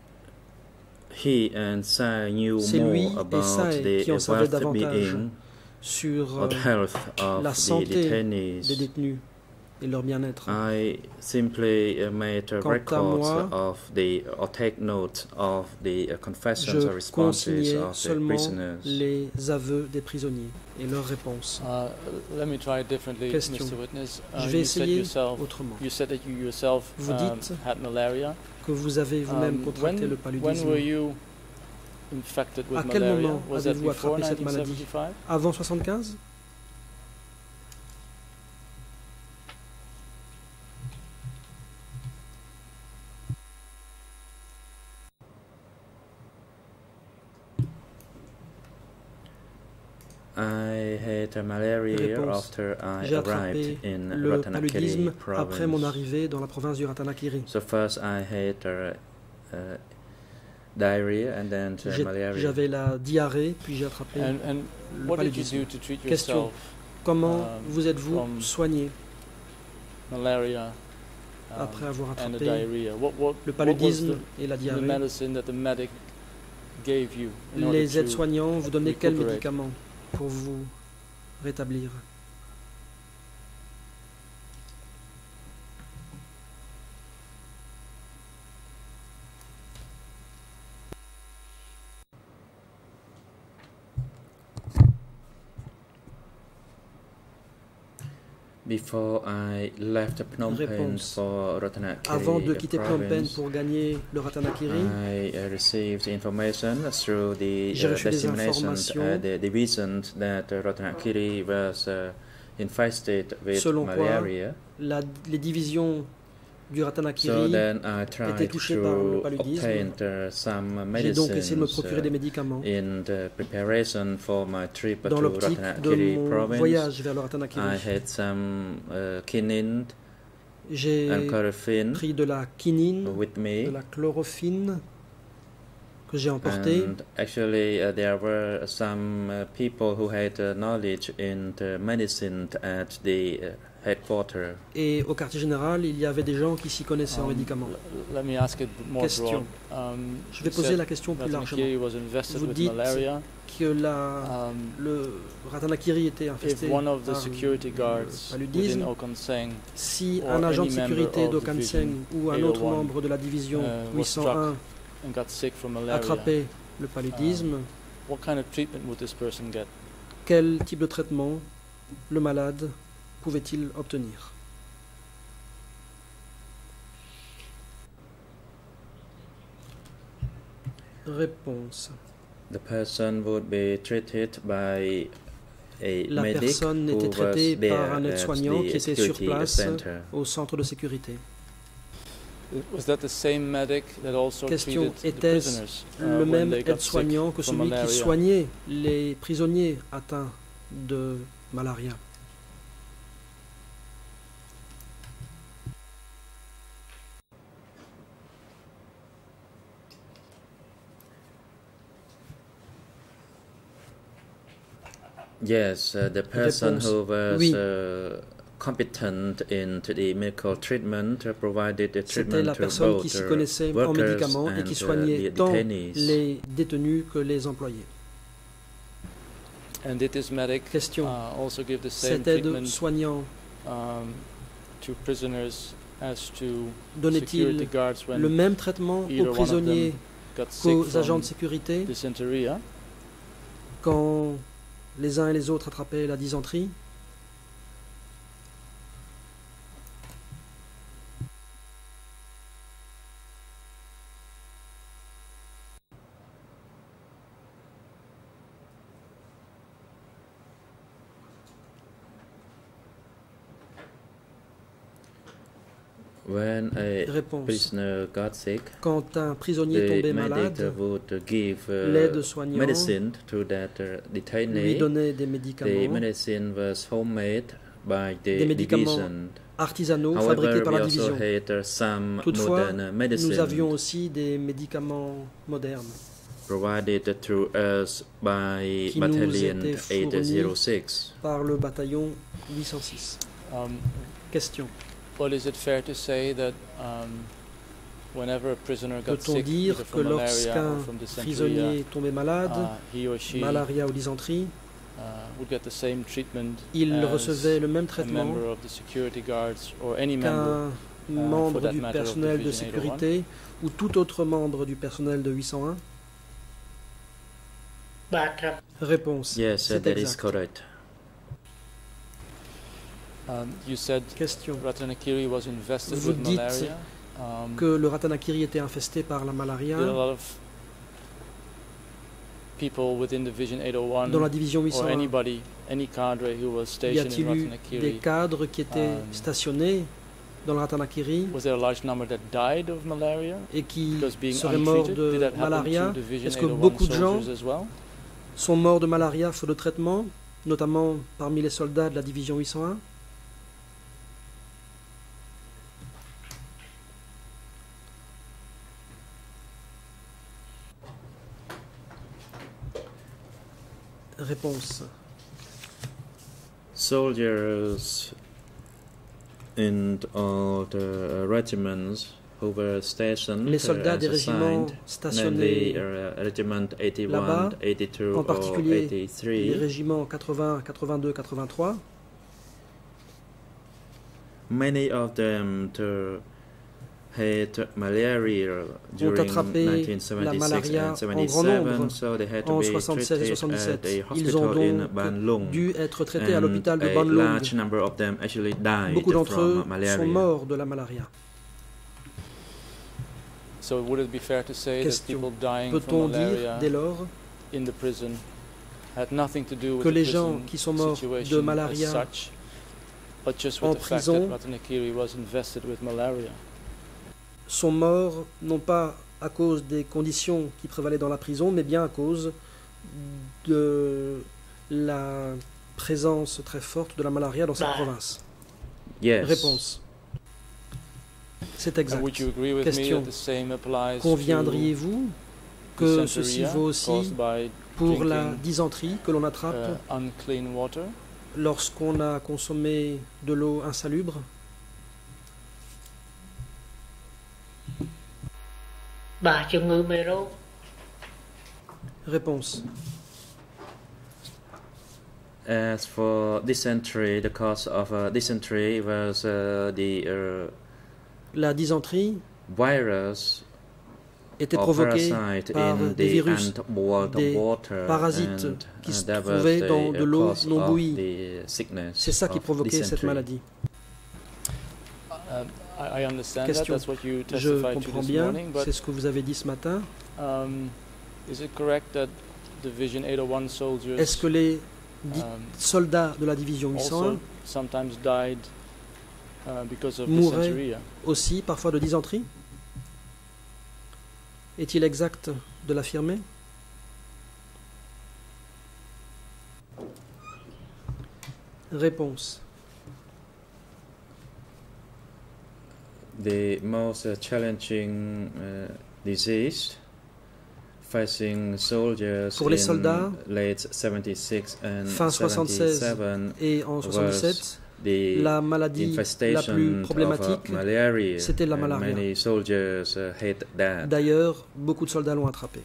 he and Sai knew C'est lui more et about Sai the qui en savaient well-being davantage sur or the euh, health of la the santé des detainees. détenus et leur bien-être. I simply uh, made a Quant à record moi, of the or take note of the uh, confessions or Je responses consignais of the seulement prisoners. les aveux des prisonniers et leurs réponses. Uh, let me try it differently, Question. Mister Witness. Uh, Je vais you said essayer yourself, autrement. you said that you yourself Vous um, dites had malaria. Que vous avez vous-même Um, contracté when, le when paludisme. were you infected with À quel malaria? moment Was that avez-vous before attrapé cette maladie? nineteen seventy-five? Avant soixante-quinze? I had malaria Réponse. after I J'ai arrived attrapé in le Ratanakiri paludisme après mon province. arrivée dans la province du Ratanakiri. So first I had uh, uh, diarrhea and then uh, J'ai- malaria. J'avais la diarrhée, puis j'ai attrapé And, and le what did you paludisme. do to treat Question. yourself? Comment um, vous êtes-vous from soigné Malaria um, après avoir and the attrapé diarrhea. What, what, le what was paludisme the, et la the diarrhée? medicine that the medic gave you in order Les to aides-soignants vous donnaient quels recuperate? médicaments pour vous rétablir? Before I left Phnom Penh Réponse. for Ratanakiri Avant de quitter Phnom Penh province, pour gagner le Ratanakiri, I uh, received information through the J'ai uh, reçu des dissemination informations. uh, the division that uh, Ratanakiri was uh, infested with Selon quoi, malaria. la- les divisions du So Ratanakiri, then I tried touché par le to paludisme. obtain uh, some j'ai donc essayé de me medicines procurer des uh, médicaments. in the preparation for my trip Dans to l'optique de Ratanakiri mon province. voyage vers le I Ratanakiri, had some uh, quinine j'ai and chlorophene pris de la quinine, with de me. la chlorophine que j'ai emportée. And actually, uh, there were some uh, people who had uh, knowledge in the medicine at the uh, headquarters. Et au quartier général, il y avait des gens qui s'y connaissaient en Um, médicaments. l- Let me ask it more Question. broad. Um, Je vais you poser said la question plus largement. Ratanakiri was infested Vous with dites malaria. Que la, Um, le Ratanakiri était if infesté one of the par security le guards within paludisme, Okanseng si or un agent de any member sécurité of d'Okanseng division ou un eight oh autre one, membre de la division uh, was huit cent un and got sick from malaria, attrapait le paludisme, what kind of treatment would this person get? quel type de traitement le malade pouvait-il obtenir? Réponse. The person would be treated by a La medic personne who était was traitée there par un at aide-soignant the qui était sur security place center. au centre de sécurité. Was that the same medic that also Question, treated the était-ce prisoners uh, le when même they got sick aide-soignant que from celui qui malaria? soignait les prisonniers atteints de malaria? Yes, uh, the person Réponse. who was Oui. uh, competent in the medical treatment uh, provided the C'était treatment la to personne both qui s'y uh, connaissait en workers médicaments et and qui uh, soignait the tant detainees. les détenus que les employés. And did this medic Question. uh, also give the same Cet treatment aide-soignant um, to prisoners as to security donnait-il guards when le même traitement either aux one of them prisonniers got sick qu'aux agents from de sécurité dysentery? Huh? quand les uns et les autres attrapaient la dysenterie? When a Réponse. prisoner got sick, Quand un prisonnier the tombait medic malade, would give uh, l'aide-soignant medicine to that uh, lui detainee. donnait des The médicaments medicine was homemade by Des the médicaments division. artisanaux fabriqués However, par we la also division. had uh, some Toutefois, modern uh, nous medicine avions aussi des médicaments modernes provided to us by qui nous Battalion étaient eight oh fournis six. par le bataillon huit cent six. Um, Question. but is it fair to say that um, whenever a prisoner got Peut-on sick, dire either que from malaria lorsqu'un or from dysentery, prisonnier tombait malade, uh, he or she malaria ou dysenterie, uh, would get the same treatment Il as recevait le même a traitement member of the security guards or any member qu'un for membre that du matter, of personnel de Division eight oh one? sécurité ou tout autre membre du personnel de huit cent un? บาทครับ Réponse. Yes, uh, C'est that is exact. correct. Um, you said Question. Ratanakiri was infested Vous with dites malaria. Um, Que le Ratanakiri était infesté par la malaria. did a lot of people within Division eight oh one Dans la division huit or cent un, anybody, any cadre who was y stationed in a-t-il eu des Ratanakiri, cadres qui étaient Um, stationnés dans le Ratanakiri was there a large number that died of malaria et qui because being seraient morts untreated? Did de that happen malaria? to Division Est-ce que eight oh one beaucoup de gens soldiers as well? sont morts de malaria faute de traitement, notamment parmi les soldats de la division huit cent un? Réponse. Soldiers in all the regiments who were stationed Les soldats uh, des as régiments assigned, stationnés mainly uh, Regiment là-bas, eighty-one, eighty-two, en or particulier les eighty-three, régiments quatre-vingts, quatre-vingt-deux, quatre-vingt-trois, many of them to had malaria ont during attrapé nineteen la seventy-six malaria and en grand seventy-seven, nombre so they had to en be soixante-seize et treated soixante-dix-sept. at a Ils ont hospital in donc Banlung. dû être traités à And l'hôpital de a Banlung. large number of them actually died Beaucoup d'entre eux from malaria. sont morts de la malaria. So would it be fair to say that Question. people dying Peut-on from dire malaria dès lors in the prison had nothing to do with que the les gens prison qui sont morts situation de malaria as such, but just en with the fact prison that Ratanakiri was infested with malaria? sont morts non pas à cause des conditions qui prévalaient dans la prison, mais bien à cause de la présence très forte de la malaria dans cette Bah. province. Yes. Réponse. C'est And exact. would you agree with Question. me that the same applies Conviendriez-vous to que ceci dysentery vaut aussi caused by pour la drinking, dysenterie que l'on uh, attrape unclean water? lorsqu'on a consommé de l'eau insalubre? bàជំងឺមេរោគ Réponse. As for dysentery, the cause of uh, dysentery was uh, the uh, La dysenterie virus était or provoquée parasite par in des the virus, underwater des water, parasites and, qui uh, se that was trouvaient the, dans uh, de l'eau cause non of bouillie. the sickness C'est ça qui of provoquait cette dysentery. maladie. Um, I, I understand Question. that. That's what you Je testified to comprends this bien, morning. But c'est ce que vous avez dit ce matin. um, is it correct that Division eight oh one soldiers Est-ce que les di- um, soldats de la division huit cent un also sometimes died uh, because of mouraient dysentery? aussi parfois de dysenterie? Est-il exact de l'affirmer? Réponse. The most uh, challenging uh, disease facing soldiers Pour les in soldats, late seventy-six and fin soixante-seize seventy-seven et en soixante-dix-sept, the la maladie la plus infestation of problématique, uh, malaria. c'était la and malaria. Many soldiers uh, hate that. D'ailleurs, beaucoup de soldats l'ont attrapé.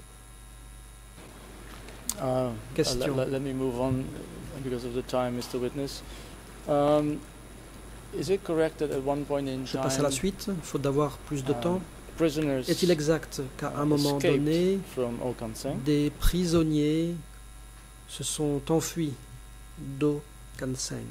Uh, Question. uh, let, let me move on because of the time, Mister Witness. Um, is it correct that at one point in Je passe à la time suite, faute d'avoir plus de um, temps. prisoners Est-il exact qu'à un moment escaped donné, from Okanseng? des prisonniers se sont enfuis d'Okanseng?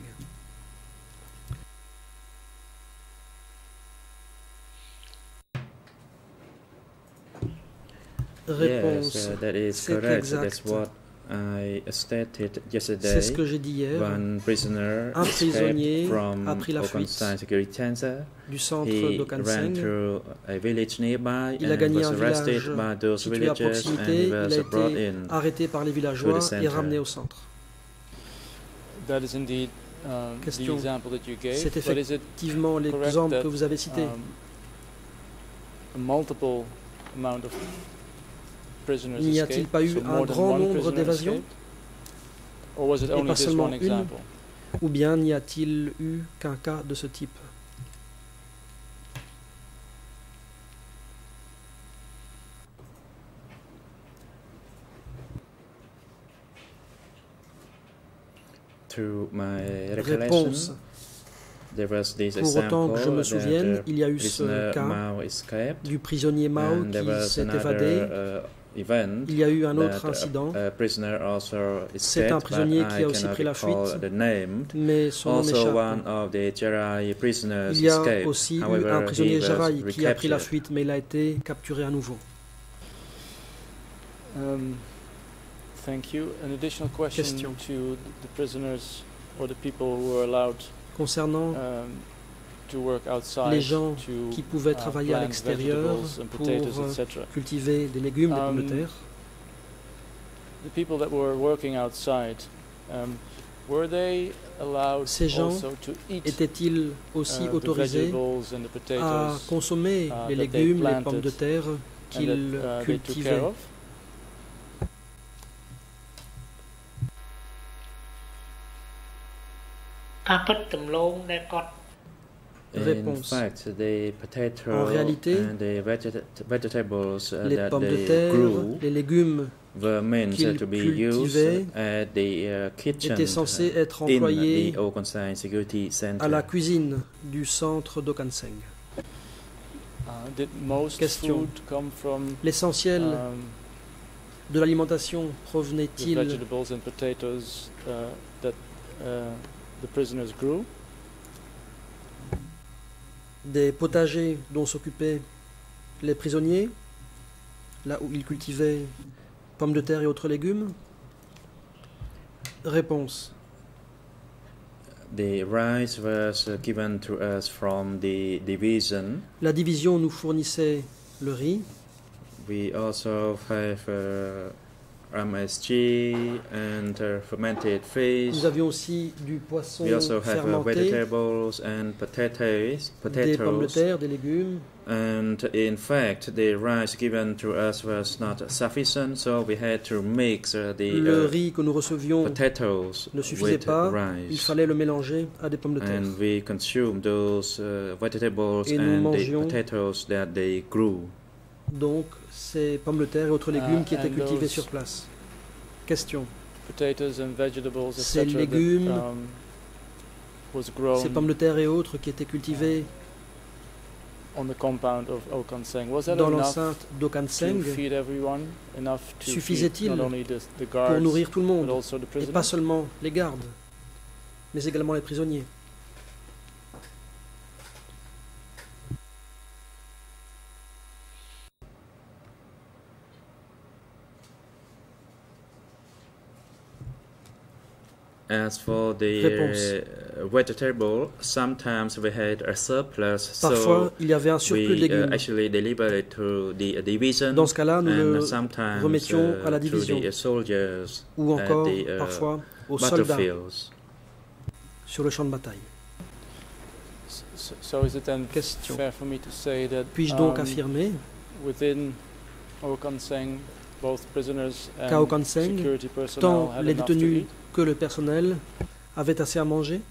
Réponse. Yes, uh, that is C'est correct. exact. That's what I stated C'est yesterday. ce que j'ai dit hier. One prisoner Un prisonnier escaped from a pris la fuite Okansang Security Center. Du centre He ran d'Okanseng. through a village nearby Il a and gagné was un arrested village by those situé à villagers and proximité. he Il a was brought été in. arrêté par les villageois center. et ramené au centre. That is indeed um, the Question. example that you gave. C'est But is it effectivement l'exemple that, que vous avez cité. um, a multiple amount of prisoners N'y a-t-il escaped, pas eu so un more than grand one nombre prisoner d'évasions? escaped? Or was it Et only pas this seulement one une? example? Ou bien n'y a-t-il eu qu'un cas de ce type? to my recollection, Réponse. there was this Pour autant que je me example souvienne, that il y a the eu ce prisoner cas Mao escaped, du prisonnier Mao and there qui was s'est another évadé. uh, event Il y a eu un autre that incident, a, a prisoner also c'est escaped, un prisonnier but qui I a aussi cannot pris la recall fuite, the name. mais son nom Also, m'échappe. one of the Jarai prisoners Il y a escaped. aussi eu However, un he prisonnier was Jarai qui a pris la recaptured. fuite, mais il a été capturé à nouveau. Um, thank you. An additional question, Question. to the prisoners or the people who were allowed Concernant um, to work outside, les gens to qui pouvaient uh, travailler à plant l'extérieur vegetables and pour potatoes, euh, et cetera. cultiver des légumes, des pommes de Um, terre, The people that were working outside, um, were they allowed Ces gens also to eat étaient-ils aussi uh, the autorisés vegetables and the à potatoes consommer uh, les that they légumes, les planted pommes de terre and qu'ils that uh, they took cultivaient? care of? Các bất tùm lông để có In Réponse. fact, the potato En réalité, and the vegeta- vegetables uh, Les that pommes de they terre, grew les légumes were meant qu'ils to be cultivaient used at the uh, kitchen étaient censés uh, être in employés the Okansai Security Center. à la cuisine du centre d'Okanseng. Uh, did most Question. food come from L'essentiel um, de l'alimentation the provenait-il vegetables and potatoes uh, that uh, the prisoners grew? des potagers dont s'occupaient les prisonniers, là où ils cultivaient pommes de terre et autres légumes? Réponse. The rice was uh, given to us from the division. La division nous fournissait le riz. We also have uh, M S G and uh, fermented fish. Nous avions aussi du poisson We also have uh, fermenté, vegetables and potatoes. des pommes de Potatoes. terre, des légumes. And in fact, the rice given to us was not sufficient, so we had to mix uh, the Le uh, riz que nous recevions potatoes ne suffisait with pas. Il rice. fallait le mélanger à des pommes de terre. And we consumed those uh, vegetables Et nous and the mangions potatoes that they grew. Donc, ces pommes de terre et autres légumes Ah, qui étaient and cultivés those- sur place. Question. Potatoes and vegetables, Ces et cetera. légumes, that, um, was grown Ces pommes de terre et autres qui étaient cultivées on the compound of Okanseng. Was that dans enough l'enceinte to d'Okanseng feed everyone? Enough to feed Suffisait-il not only the, the pour guards, nourrir tout le but monde, also the et prisoners? pas seulement les gardes, mais également les prisonniers. As for the Réponse. uh, vegetable, sometimes we had a surplus, Parfois, so il y avait un surplus de we uh, légumes. actually delivered it to the division, Dans ce cas-là, nous and le sometimes remettions à la uh, to division. the soldiers Ou encore, at the uh, parfois, aux soldats battlefields. sur le champ de bataille. So, so is it then Question. fair for me to say that Puis-je donc um, affirmer within Okanseng, both prisoners and qu'à Okanseng, security personnel tant had les enough to détenus eat? que le personnel avaient assez à manger?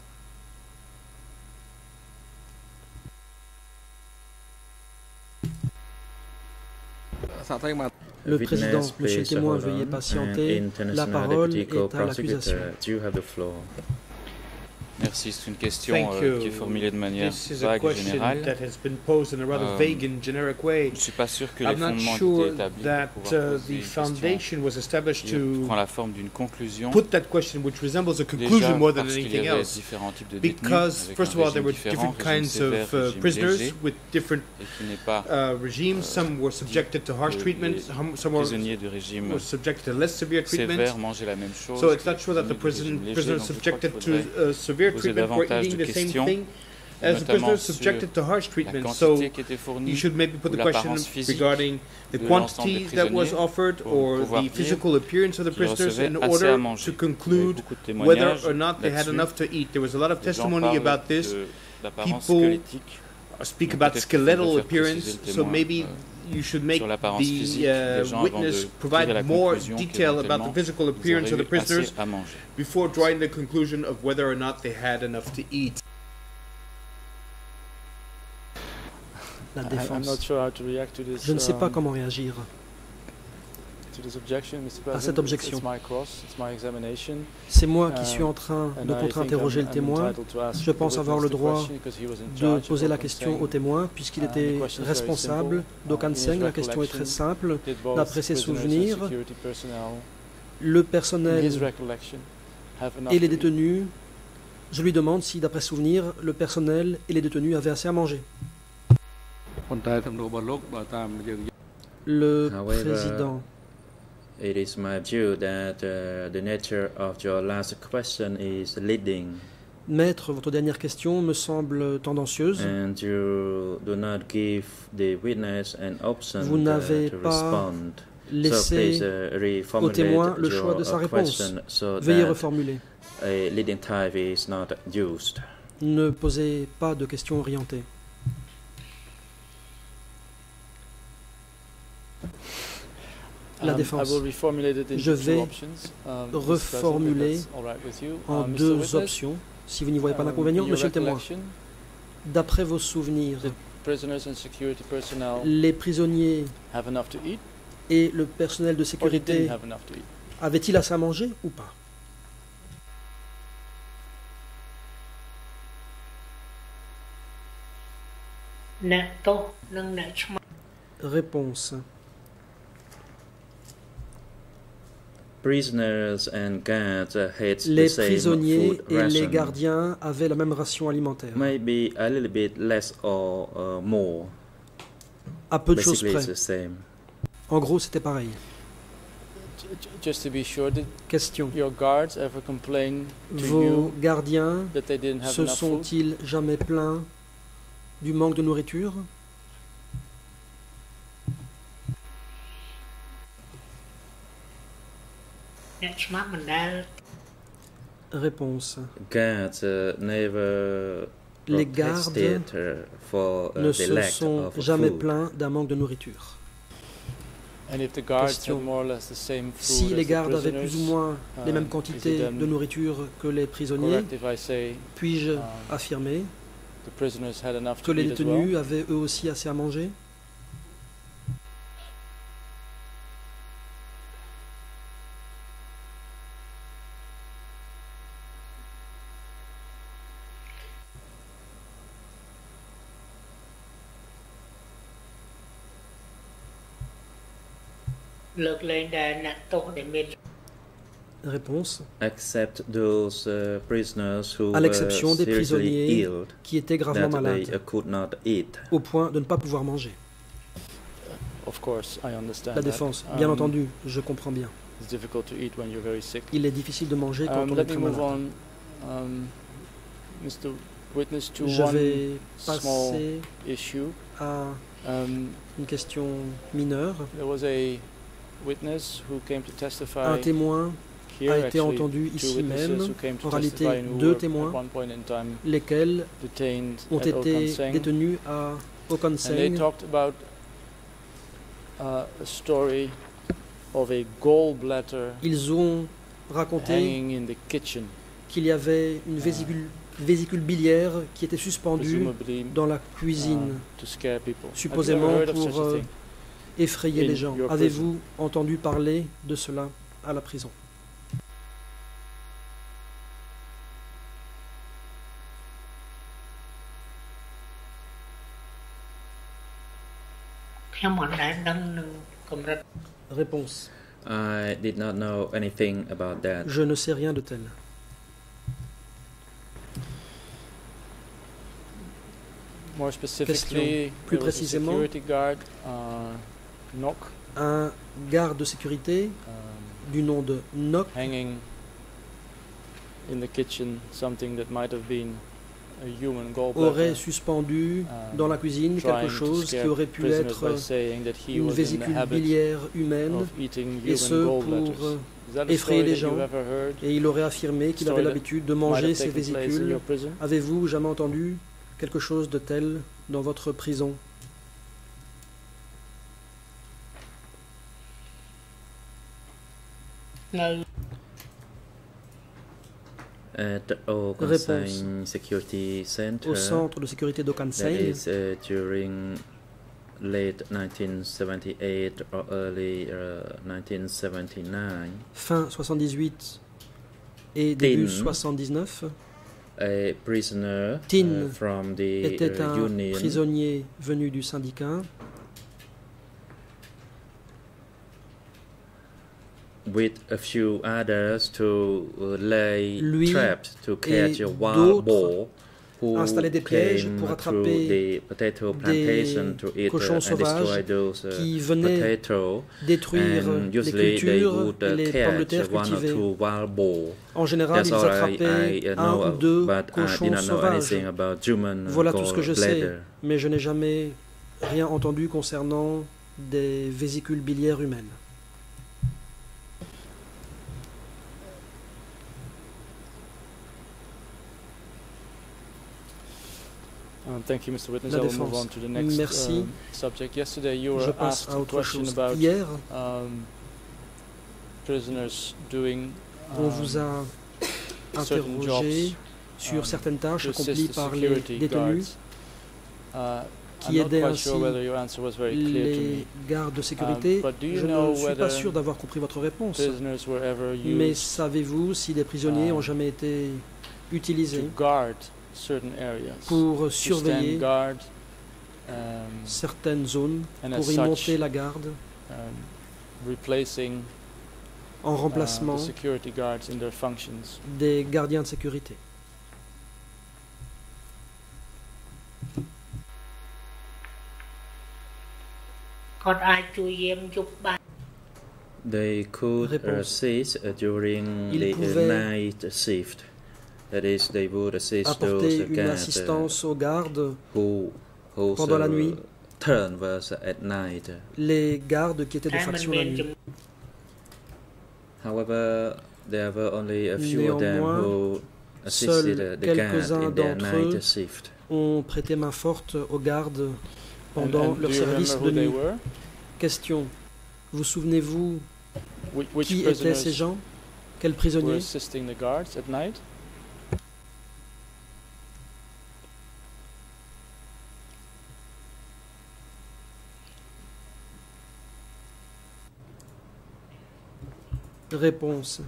Le Witness, président, monsieur le please témoin, hold veuillez on. patienter. And La International parole Deputy est à Co-Prosecutor, l'accusation. you have the floor. Merci, c'est une question Thank euh, qui est you. formulée de manière This is a vague et question générale. that has been posed in a rather Um, vague and generic way. Je ne suis pas sûr que les I'm not fondements sure étaient établis that pour pouvoir uh, poser the une question foundation was established qui to prend la forme d'une conclusion. put that question, which resembles a Déjà conclusion more than parce qu'il y anything avait else. différents types de détenus Because, avec first un of all, there régime were différent, different régime kinds sévère, of uh, régime prisoners léger, with different et qui n'est pas uh, regimes. Some were subjected to harsh que treatment, les some some were, prisonniers de régime were subjected to less severe treatment. sévère mangeaient la même chose. So it's que not les sure that the prisonniers prison, du régime léger. prisoners Donc je crois qu'il subjected to faudrait uh, severe poser treatment were davantage eating de the same questions, thing as the notamment prisoners sur subjected to harsh la treatment. So quantité qui était fournie you should maybe put ou the question l'apparence physique regarding the de l'ensemble des quantity that was prisonniers offered pour or pouvoir the dire physical appearance of the qu'ils prisoners in recevaient assez à order manger. to Il y avait conclude beaucoup de whether témoignages or not they had là-dessus. enough to eat. There was a lot of Les gens testimony parlent about this. de l'apparence People squelettique. speak Donc about peut-être qu'il faudrait skeletal faire préciser appearance, le so témoin, maybe euh, you should make sur l'apparence physique the des uh, gens avant witness de tirer provide la more conclusion detail about the qu'éventuellement, physical ils appearance of the auraient eu prisoners assez à manger. before drawing the conclusion of whether or not they had enough to eat. La I- I'm not défense. sure how to react to this. Je ne sais pas um, comment réagir. To this objection, Mister à cette President, objection. it's my cross, it's my examination. C'est moi qui Uh, suis en train and de I contre-interroger think le I'm- témoin. I'm entitled to ask Je the pense avoir le witness the droit question because he was in de charge of poser la Okan question Seng. au témoin, puisqu'il Uh, était the question is very responsable simple. d'Okan Uh, in his Seng. La question est très recollection, simple. did both D'après ses prisoners and souvenirs, security personnel, le in personnel his recollection, have enough et les to eat? détenus, je lui demande si, d'après souvenir, le personnel et les détenus avaient assez à manger. ប៉ុន្តែសំណួររបស់លោកបើតាមយើង Le However, président, it is my view that uh, the nature of your last question is leading, maître, votre dernière question me semble tendancieuse. and you do not give the witness an option Vous uh, n'avez to pas respond. So laissé please uh, au reformulate témoin le your choix de sa uh, réponse. question so Veuillez that reformuler. a leading type is not used. Ne posez pas de questions orientées. La Um, défense. I will reformulate it into Je two vais options, um, Mister President, if reformuler that's all right with you. en Uh, Mister deux Witness, options, si vous n'y voyez pas um, d'inconvénient, in your monsieur le témoin. recollection, D'après vos souvenirs, the prisoners and security personnel les prisonniers have enough to eat, et le personnel de or they sécurité didn't have enough to eat? avaient-ils assez à manger ou pas? Réponse. Prisoners and guards uh, had the Les same prisonniers food et les ration. gardiens avaient la même ration alimentaire. Maybe a little bit less or uh, more. À peu de choses Basically, près. it's the same. En gros, c'était pareil. J- j- Just to be sure, did Question. your guards ever complain to Vos you gardiens that they didn't have se enough food? sont-ils jamais plaints du manque de nourriture? Réponse. Guards uh, never Les gardes protested uh, for uh, ne the se lack sont of jamais food. plaints d'un manque de nourriture. And if the guards Question. had more or less the same Si food les as the gardes avaient plus ou prisoners, moins les uh, mêmes is it quantités then de nourriture que les prisonniers, correct if I say puis-je um, affirmer the prisoners had enough que to les eat as well? détenus avaient eux aussi assez à manger? Réponse. Except those uh, prisoners who À l'exception were des seriously prisonniers ill, qui étaient gravement that they uh, malades, could not eat. au point de ne pas pouvoir manger. Of course, I understand La that. défense, bien Um, entendu, je comprends bien. It's difficult to eat when you're very sick. Il est difficile de manger quand Um, on est let me très move malade. on, um, Mister Witness, to Je one vais small passer issue. à Um, une question mineure. there was a witness who came to testify Un témoin here, a été actually, entendu two ici witnesses même, who came to en réalité testify and who deux were témoins, at one point in time lesquels detained ont at été Okanseng. détenus à Okan And they Seng. talked about uh, a story of a gallbladder Ils ont raconté hanging in the kitchen, qu'il y avait une vésicule, vésicule biliaire qui était suspendue presumably dans la cuisine, uh, to scare people. Have you ever supposément heard of such pour a euh, thing? effrayer in les gens. your prison? Avez-vous entendu parler de cela à la prison? Réponse. I did not know anything about that. Je ne sais rien de tel. More specifically, Plus there was a précisément, security guard, uh, Knock, un garde de sécurité um, du nom de Nock hanging in the kitchen something that might have been a human gallbladder, aurait suspendu um, dans la cuisine quelque trying to chose qui scare aurait pu prisoners être by saying that he une was in the vésicule habit biliaire humaine, of eating et human ce pour gallbladders. euh, Is that a effrayer story les that you've gens, ever heard? et il aurait affirmé qu'il avait Story that l'habitude de might manger have ces taken place in vésicules. your prison? Avez-vous jamais entendu quelque chose de tel dans votre prison? At the Okanseng Security Center, Au centre de sécurité that d'Okanseng, is uh, during late nineteen seventy-eight or early uh, nineteen seventy-nine, fin soixante-dix-huit et début Tin, soixante-dix-neuf, a prisoner Tin uh, from the était uh, un union prisonnier venu du syndicat with a few others to uh, lay Lui traps to catch et a wild d'autres boar who installaient des pièges came pour through attraper the potato des plantation to eat uh, cochons and sauvages destroy those uh, qui venaient potatoes. détruire And les usually they cultures would et uh, les pommes de catch terre one or cultivées. two wild boar. En général, That's ils all I, attrapaient I uh, un know ou of, deux but I cochons did not know sauvages. anything about human Voilà tout ce que je sais, gallbladder. mais je n'ai jamais rien entendu concernant des vésicules biliaires humaines. Um, thank you, Mister Witness. La I will move défense. on to the next Merci. um, subject. Yesterday, you Je were passe asked à a autre question chose. about Hier, um, prisoners doing on um, vous a certain interrogé jobs sur um, certaines tâches to accomplies assist the par les security détenus guards. Uh, qui I'm not aidaient quite ainsi sure whether your answer was very clear to me. les gardes de sécurité. Um, but do you Je know ne suis pas whether sûr d'avoir compris votre réponse. Prisoners were ever Mais used savez-vous si des prisonniers um, ont jamais été utilisés to guard certain areas, pour to surveiller stand guard, um, certaines zones, and as pour y such, monter la garde, um, replacing en uh, remplacement the security guards in their functions? des gardiens de sécurité? They could Réponse. assist uh, during Ils the uh, pouvaient night shift. That is, they would assist those apporter uh, une guards uh, assistance aux gardes, who whose pendant la uh, nuit. turn was at night. les gardes qui étaient de faction la nuit. However, there were only a few of them Néanmoins, who assisted seuls uh, the guard quelques-uns in their d'entre night eux shift. ont prêté main forte aux gardes And, pendant and leur do you service remember de who they nuit. were? Question. Vous souvenez-vous Whi- Which qui étaient ces prisoners gens? Quels were prisonniers? assisting the guards at night? Réponse.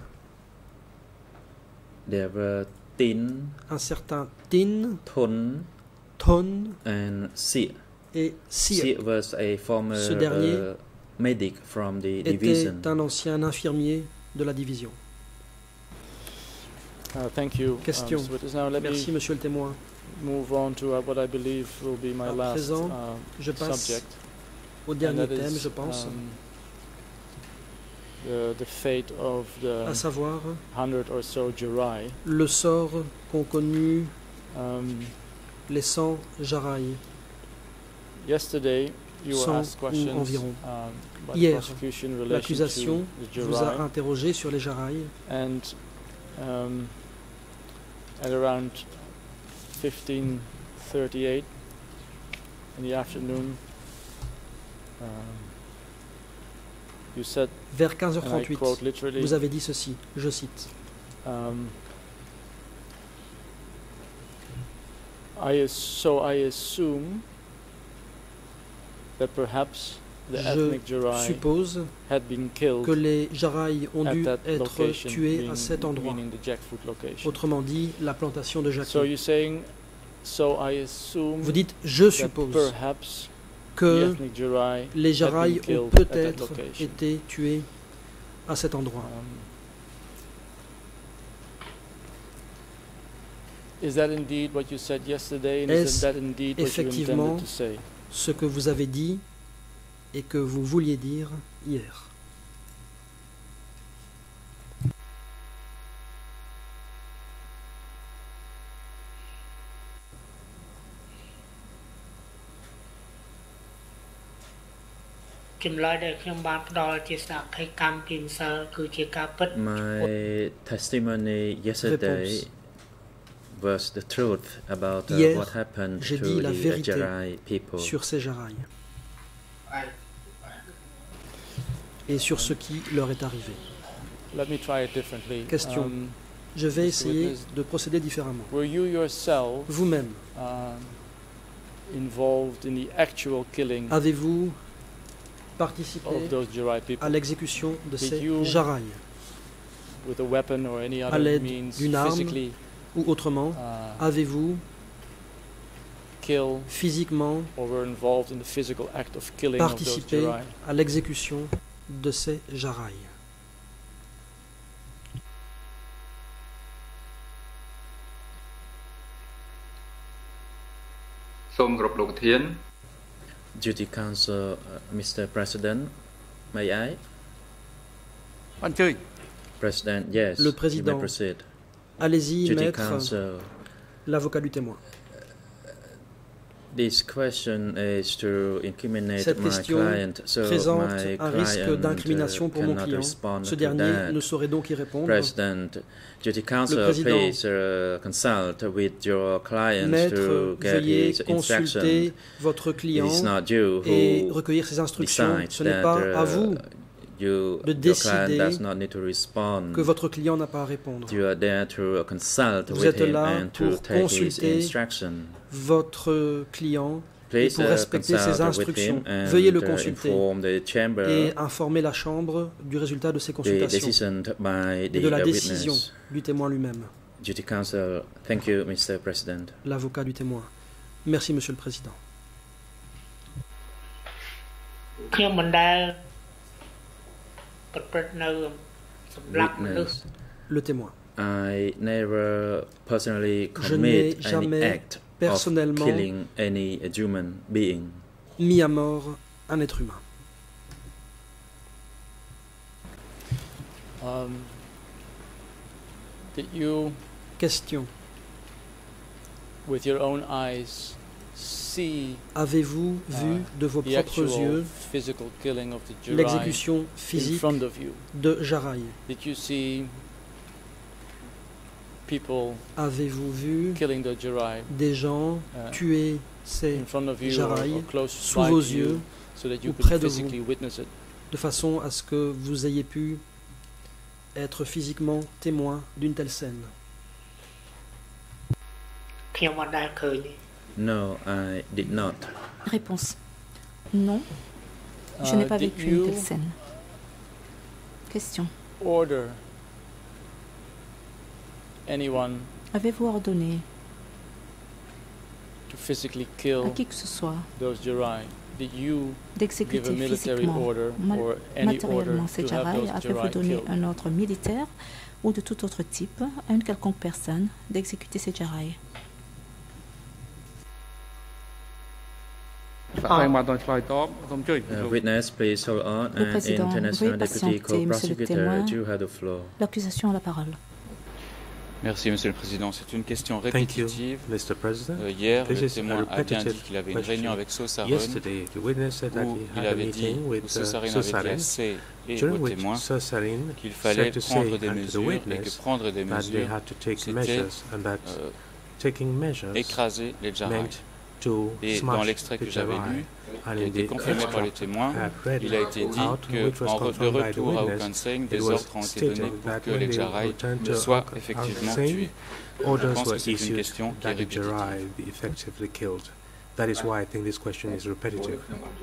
There were Tin, Un certain Tin, Thun, Ton and Sia. et Sir Sia was a former Ce dernier uh, medic from the division. était un ancien infirmier de la division. Uh, thank you. Question. Um, Mister Witness. Now let Merci, me monsieur le témoin. move on to uh, what I believe will be my À last présent, uh, Je passe subject. au and dernier that thème, is, je pense, um, the, the fate of the à savoir hundred or so Jurai. le sort qu'ont connu Um, les cent Jaraï. yesterday, you were cent asked ou questions environ. um, by the Hier, prosecution in relation l'accusation to the vous a Jurai, interrogé sur les Jaraï. and um, at around fifteen thirty-eight in the afternoon, um, you said, Vers quinze heures and I trente-huit, quote literally, vous avez dit ceci, je cite. um, I as- so I assume that perhaps the Je ethnic Jurai suppose had been killed que les Jaraï ont at dû that être location, tués meaning, à cet endroit. meaning the jackfruit location. Autrement dit, la plantation de So Jacquet. you're saying, so I assume Vous dites, je that suppose perhaps the que ethnic Jurai les Jaraï had been killed ont at that peut-être location. été tués à cet endroit. Um, is that indeed what you said yesterday, and is Est-ce that indeed what you effectivement intended to say? Ce que vous avez dit et que vous vouliez dire hier. My testimony yesterday Réponse. was the truth about uh, Hier, what happened j'ai to dit la the vérité Jarai people. sur ces Jaraï et sur ce qui leur est arrivé. Let me try it differently. Question. Um, Je vais Mister essayer Witness, de procéder différemment. were you yourself Vous-même, um, involved in the actual killing Avez-vous participé of those Jarai people à l'exécution de Did ces you- Jarai with a weapon or any à other l'aide means d'une arme physically ou autrement? uh, Avez-vous kill physiquement or were involved in the physical act of killing of those participé Jarai? à l'exécution de ces Jarai? Duty Council, uh, Mister President, may I? អញ្ជើញ President, yes. Le you président. may proceed. Allez-y, Duty maître, Council. l'avocat du témoin. This question is to incriminate Cette my question client, so présente my un risque client d'incrimination uh, pour mon cannot client. respond Ce to dernier that. ne saurait donc y répondre. President, Duty Council, président. please uh, consult with your client Maître, to get veuillez his instruction. consulter votre It client is not you et who recueillir ses instructions. decides Ce n'est that pas à uh, vous you, de your client décider does not need to respond. que votre client n'a pas à répondre. You are there to consult Vous with êtes him là and to pour take his consulter instruction. votre client et Please pour uh, respecter ses consult with instructions. him and Veuillez le uh, consulter inform the chamber et informer la chambre du résultat de ces the consultations decision by et the de la uh, décision witness. du témoin lui-même. Duty Council, thank you, Mister President. L'avocat du témoin. Merci, Monsieur le Président. ខ្ញុំមិនដែលប្រព្រឹត្តនៅសម្រាប់មនុស្ស Witness, Le témoin. I never personally Je n'ai commit any jamais act of personnellement killing any human being. mis à mort un être humain. Um, did you, Question. with your own eyes, see Avez-vous vu de vos the propres actual yeux physical killing of the Jarai l'exécution in physique front of you? de Jarai? Did you see people Avez-vous vu killing the Jarai des gens uh, tuer ces in front of you or, Jarai or close sous by vos to yeux you so that you ou could près de vous, physically witness it? de façon à ce que vous ayez pu être physiquement témoin d'une telle scène? ខ្ញុំមិនដែលឃើញទេ No, I did not. Réponse. Non, je Uh, n'ai pas did vécu une you telle scène. Question. order anyone Avez-vous ordonné to physically à kill qui que ce soit those Jarai? Did you give a d'exécuter military physiquement, order ma- or any order matériellement ces to have Jarai? those Avez-vous Jarai donné killed? un ordre militaire ou de tout autre type à une quelconque personne d'exécuter ces Jarai? សាក់តែមកដល់ឆ្លើយតបសូមអញ្ជើញ Uh, witness, please hold on. Le And président, International veuillez Deputy patienter, monsieur le Co-Prosecutor, témoin. you have the floor. L'accusation a la parole. Merci, Monsieur le Président. C'est une question Thank you, répétitive. Mister President. Euh, hier, This le is a témoin a bien repetitive dit qu'il avait une question. réunion avec Sosaron Yesterday, the witness said that où he il had a avait dit, meeting où with uh, Sosarin avait dit à Sosarin, C et during aux which témoins Sosarin qu'il fallait said to prendre say des and to the mesures et que witness prendre des that they mesures, had to take c'était measures and that euh, taking measures écraser les Jarai. meant to Et dans smash l'extrait the que j'avais Jarai. lu, And qui a in été the confirmé par les extract témoins, I've read il a été dit out, que which was en re- de confirmed by the retour à witness, Aucun it des was ordres ont été stated donnés pour that que when les they Jarai returned ne to soient Aucun effectivement Singh, tués. Je orders pense were que c'est une issued question qui est that the répétitive. Jarai be effectively killed. That is why I think this question is repetitive.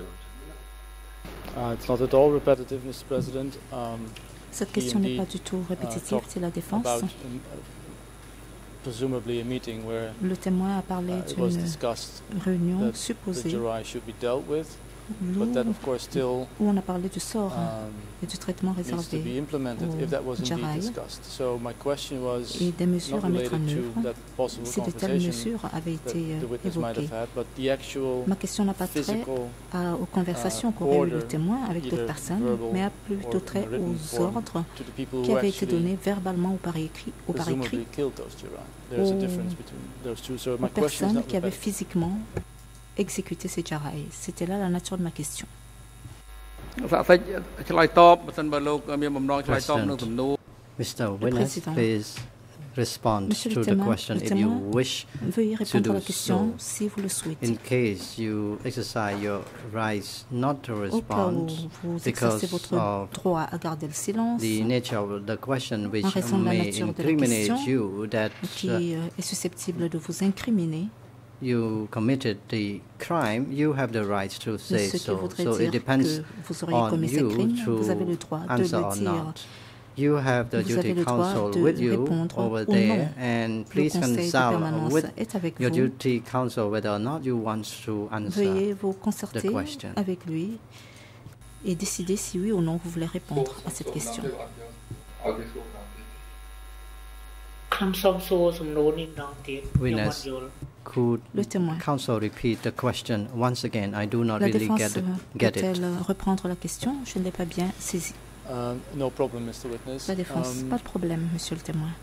Uh, it's not at all repetitive, Mister President. Um, Cette he question n'est indeed, pas du tout répétitive, talked c'est la défense. about um, uh, presumably a meeting where Le témoin a parlé uh, it was d'une discussed réunion that the supposée Jarai should be dealt with, but that of course still où on a parlé du sort um, et du traitement needs to be réservé implemented aux if that was indeed Jarai discussed. So my question was et des mesures not à mettre en related œuvre to that possible si de telles conversation mesures avaient that été the euh, witness might évoquées. have had, but the actual Ma question n'a pas trait physical à- aux conversations uh, qu'aurait eu le order, témoin avec either d'autres personnes, verbal mais a plutôt or trait in written aux form, ordres to the people qui who avaient été actually donnés verbalement ou par écrit. Ou par presumably écrit killed those Jarai. There's a aux- difference between those two. So aux my question is personnes not qui avaient repetitive. physiquement exécuté ces Jarai. C'était là la nature de ma question. សាក់តិចឆ្លើយតបបើសិនបើលោកមានបំណងឆ្លើយតបនឹងសំណួរ Mister Witness, Président. please respond Monsieur le to the témoin, question le if you témoin, wish Veuillez to répondre do à la question so. si vous le souhaitez. In case you exercise your rights not to Au cas où respond vous because exercez votre of droit à garder le silence, the nature of the question which raison de la may nature de la incriminate question, you, that qui uh, euh, est susceptible de vous incriminer, you committed the crime, you have the right to say Ce qui so. voudrait So it dire depends que vous auriez on commis ce you crime, vous avez le to droit de answer le or dire. not. You have the Vous avez duty le droit council de with you répondre over ou there, non. and Le please conseil de consult permanence with est avec your vous. duty council whether or not you want to answer Veuillez vous the concerter question. avec lui et décider si oui ou non vous voulez répondre à cette question. ខ្ញុំសូមសួរសំណួរនេះម្ដងទៀតខ្ញុំអត់ Witness, យល់ could Le témoin. counsel repeat the question once again? I do not La really défense get, get it. peut-elle reprendre la question? Je ne l'ai pas bien saisie. Um, no problem, Mister Witness. La défense, Um, pas de problème, monsieur le témoin.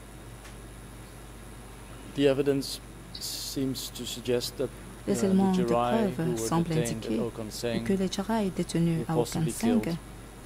The evidence seems to suggest that uh, Les éléments the de Jarai who preuve were semblent detained indiquer at Okonseng que les Jarai détenus were à possibly Okanseng killed.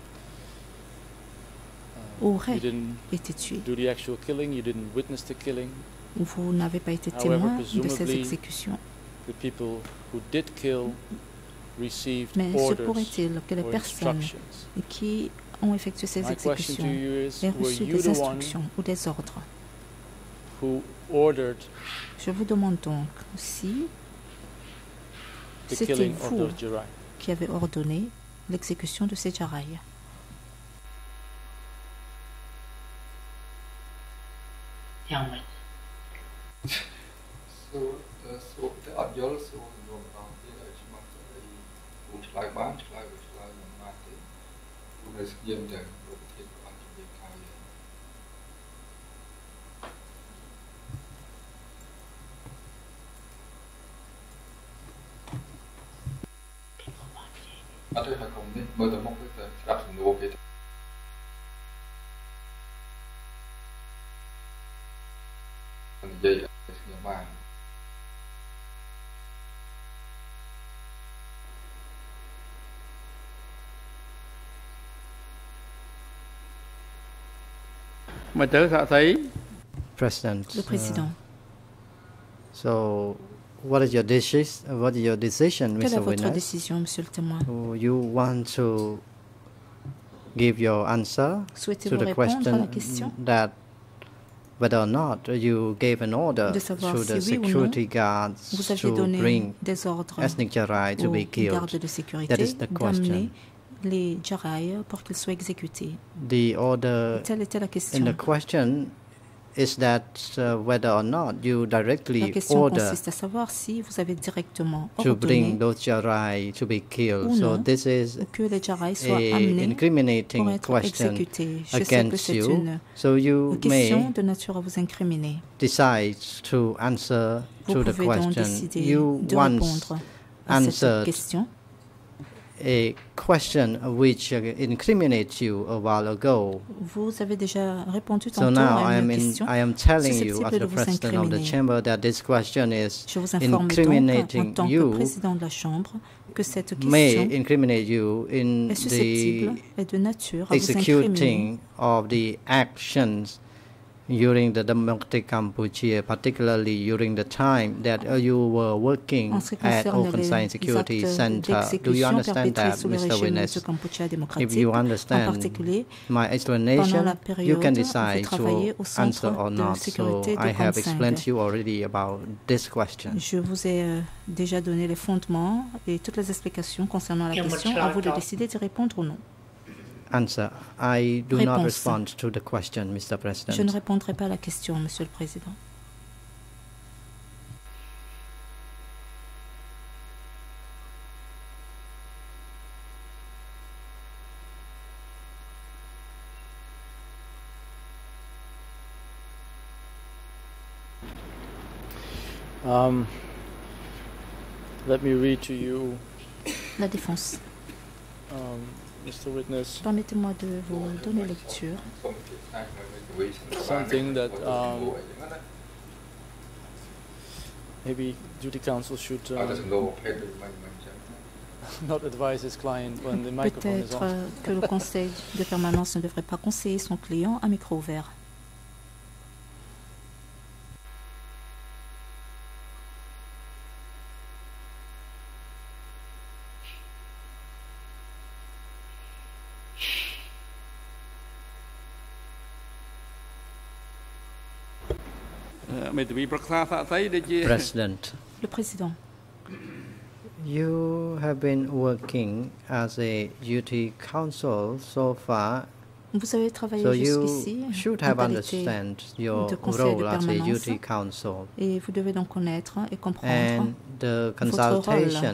auraient You didn't été tués. do the actual killing, you didn't witness the killing. Vous n'avez pas été However, témoin de ces presumably, exécutions. the people who did kill received Mais se orders pourrait-il que les or personnes instructions. qui ont effectué ces My question to exécutions you is, aient were reçu you des the one instructions ou des ordres? who ordered Je vous demande donc si the c'était killing of vous those Jarai? qui avez ordonné l'exécution de ces Jarai. President. Le président. Uh, so, what is your decision? What is your decision, Quelle est Mister votre Witness? décision, monsieur le témoin? Do you want to give your answer to Souhaitez-vous the répondre à la question question that whether or not you gave an order de savoir to the si oui ou non security guards vous aviez to donné bring des ordres ethnic Jarai to aux be killed? gardes de That sécurité is the question. d'amener les Jarai pour qu'ils soient exécutés. The order Telle était la in question. the question is that uh, whether or not you La directly question order consiste à savoir si vous avez directement to bring ordonné those Jarai to be killed. ou So non this is que les Jarai soient a amenés pour incriminating être question exécutés. Je sais que against c'est you. une So you question may de nature à vous incriminer. decide to answer Vous to the pouvez donc question. décider You de once répondre à cette answered question. a question which uh, incriminates you a while ago. Vous avez déjà répondu So tantôt now I à am une in, question I am telling you susceptible as de the vous president of the incriminer. chamber that this question is Je vous informe donc, en incriminating tant que you, président de la Chambre, que cette may question incriminate you in est the susceptible et de nature à vous incriminer executing of the actions during the democratic Cambodia, particularly during the time that uh, you were working en ce qui at concerne les, Okansan les Security actes Center. Do you d'exécution understand perpétrés that, sous le Mister régime Witness? du Kampuchea If démocratique, you en understand particulier my pendant la explanation, période you can où decide vous travaillez to au centre answer or de not. So sécurité de I have Kansang. explained to you already about this question. Je vous ai euh, déjà donné les fondements et toutes les explications concernant la Yeah, but question. shall À I vous de talk? décider d'y répondre ou non. Answer. I do not Réponse. respond to the question, Mister Je ne President. répondrai pas à la question, Monsieur le Président. Um, let me read to you, La défense. um, Mister Witness, Permettez-moi de vous donner lecture something that um, maybe duty counsel should um, not advise his client when the microphone is Peut-être on. euh, que le conseil de permanence ne devrait pas conseiller son client à micro ouvert. មេធាវីប្រឹក្សាសាកសីដូចជា President, Le président, you have been working as a duty counsel so far, vous avez travaillé so you jusqu'ici should en have qualité understand your de conseiller de role as a permanence duty counsel, et vous devez donc connaître et comprendre and the consultation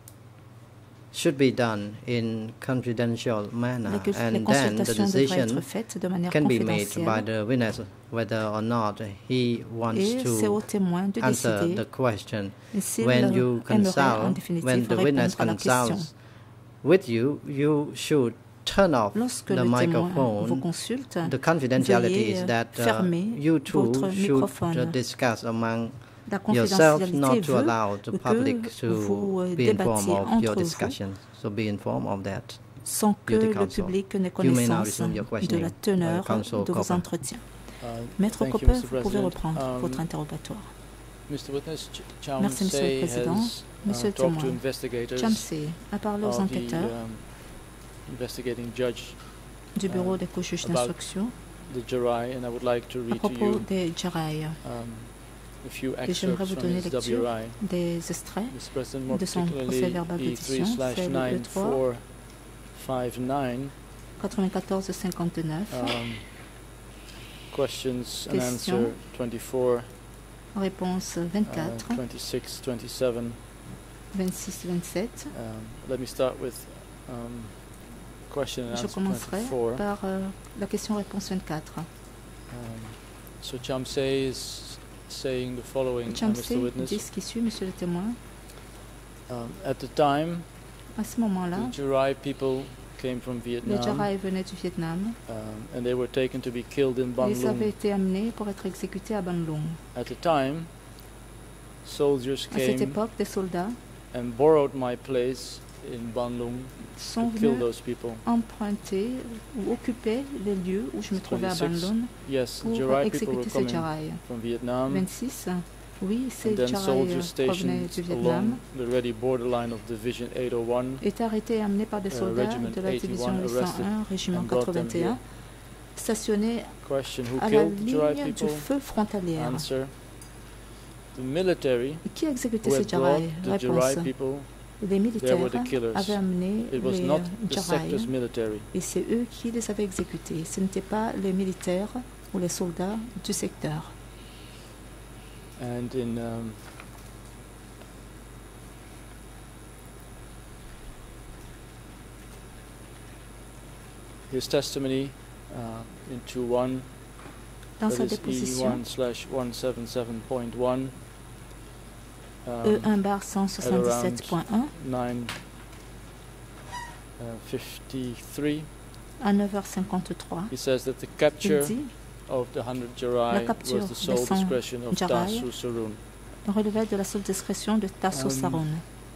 should be done in confidential manner, les, que- and les then the consultations devraient être decision faites de manière can be made by confidentielle the witness whether or not he wants et c'est au to témoin de answer décider the question. s'il When you aimerait en consult, définitive when the witness répondre à la question. consults with you, you should turn off Lorsque the le témoin vous microphone. consulte, The confidentiality veuillez is that uh, fermer you two votre should microphone. uh, discuss among La yourself, confidentialité not to veut allow the que public to vous euh, be informed débattiez of your entre vous discussion. So be informed of that. sans que Duty le counsel. public n'ait You may now connaissance resume your de questioning. la teneur Uh, Counsel de vos Copper. entretiens. Uh, Maître thank you, Copper, Mister vous pouvez President. reprendre Um, votre interrogatoire. Mister Witness, Ch- Cham Merci, Monsieur le Say Président. has Monsieur uh, le talked to témoin, investigators Chamsey a parlé aux of the enquêteurs um, investigating judge du bureau um, des co-juges about d'instruction the Jurai, and I would like to à read to propos you des Jaraï. um, a few Et j'aimerais excerpts vous from donner his lecture W I. des extraits Mister President, more de son procès particularly verbal E d'audition, three slash c'est le E nine trois four five nine. quatre-vingt-quatorze cinquante-neuf, Um, questions and Question. answer twenty-four, réponse uh, vingt-quatre, twenty-six, twenty-seven. vingt-six, vingt-sept. Um, let me start with um, question and Je answer commencerai twenty-four. par euh, la question-réponse vingt-quatre. Um, so Chamsey is saying the following, uh, Mister Chamsey Witness. dit ce qui suit, Monsieur le témoin. Um, at the time, À ce moment-là, the Jurai people came from les Vietnam, Jaraï venaient du Vietnam. um, and they were taken to be killed in Ils avaient Ban été amenés pour être exécutés à Ban Lung. At the time, soldiers À cette came époque, des soldats and borrowed my place in Ban Lung sont to kill venus those people. emprunter ou occuper les lieux où je me trouvais à Ban twenty-six. Lung Yes, pour Jurai people were exécuter ces coming Jaraï. from Vietnam, vingt-six. Oui, ces and then Jaraï soldiers provenaient stationed du Vietnam. along the ready borderline of Division eight oh one Étaient arrêtés et amenés par des Uh, soldats Regiment de la division eighty-one huit cent un, arrested régiment and brought them quatre-vingt-et-un, here. stationnés Question: Who à la killed the Jurai ligne du people? feu frontalière. Answer: The military Qui a exécuté who ces had brought Jaraï? the Jurai Réponse. people. Les They militaires were the killers. avaient amené It was les not euh, the Jaraï sector's military. et c'est eux qui les avaient exécutés. Ce n'étaient pas les militaires ou les soldats du secteur. And in um, his testimony uh, in two one, Dans that sa is E déposition, one slash one seventy-seven point one, E um, un bar cent soixante-dix-sept point un, nine fifty-three, à neuf heures cinquante-trois, he says that the il capture dit of the hundred Jurai capture was the des sole cent discretion of Jaraï Tasu Sarun. relevait de la seule discrétion de Tasso Um, Saron.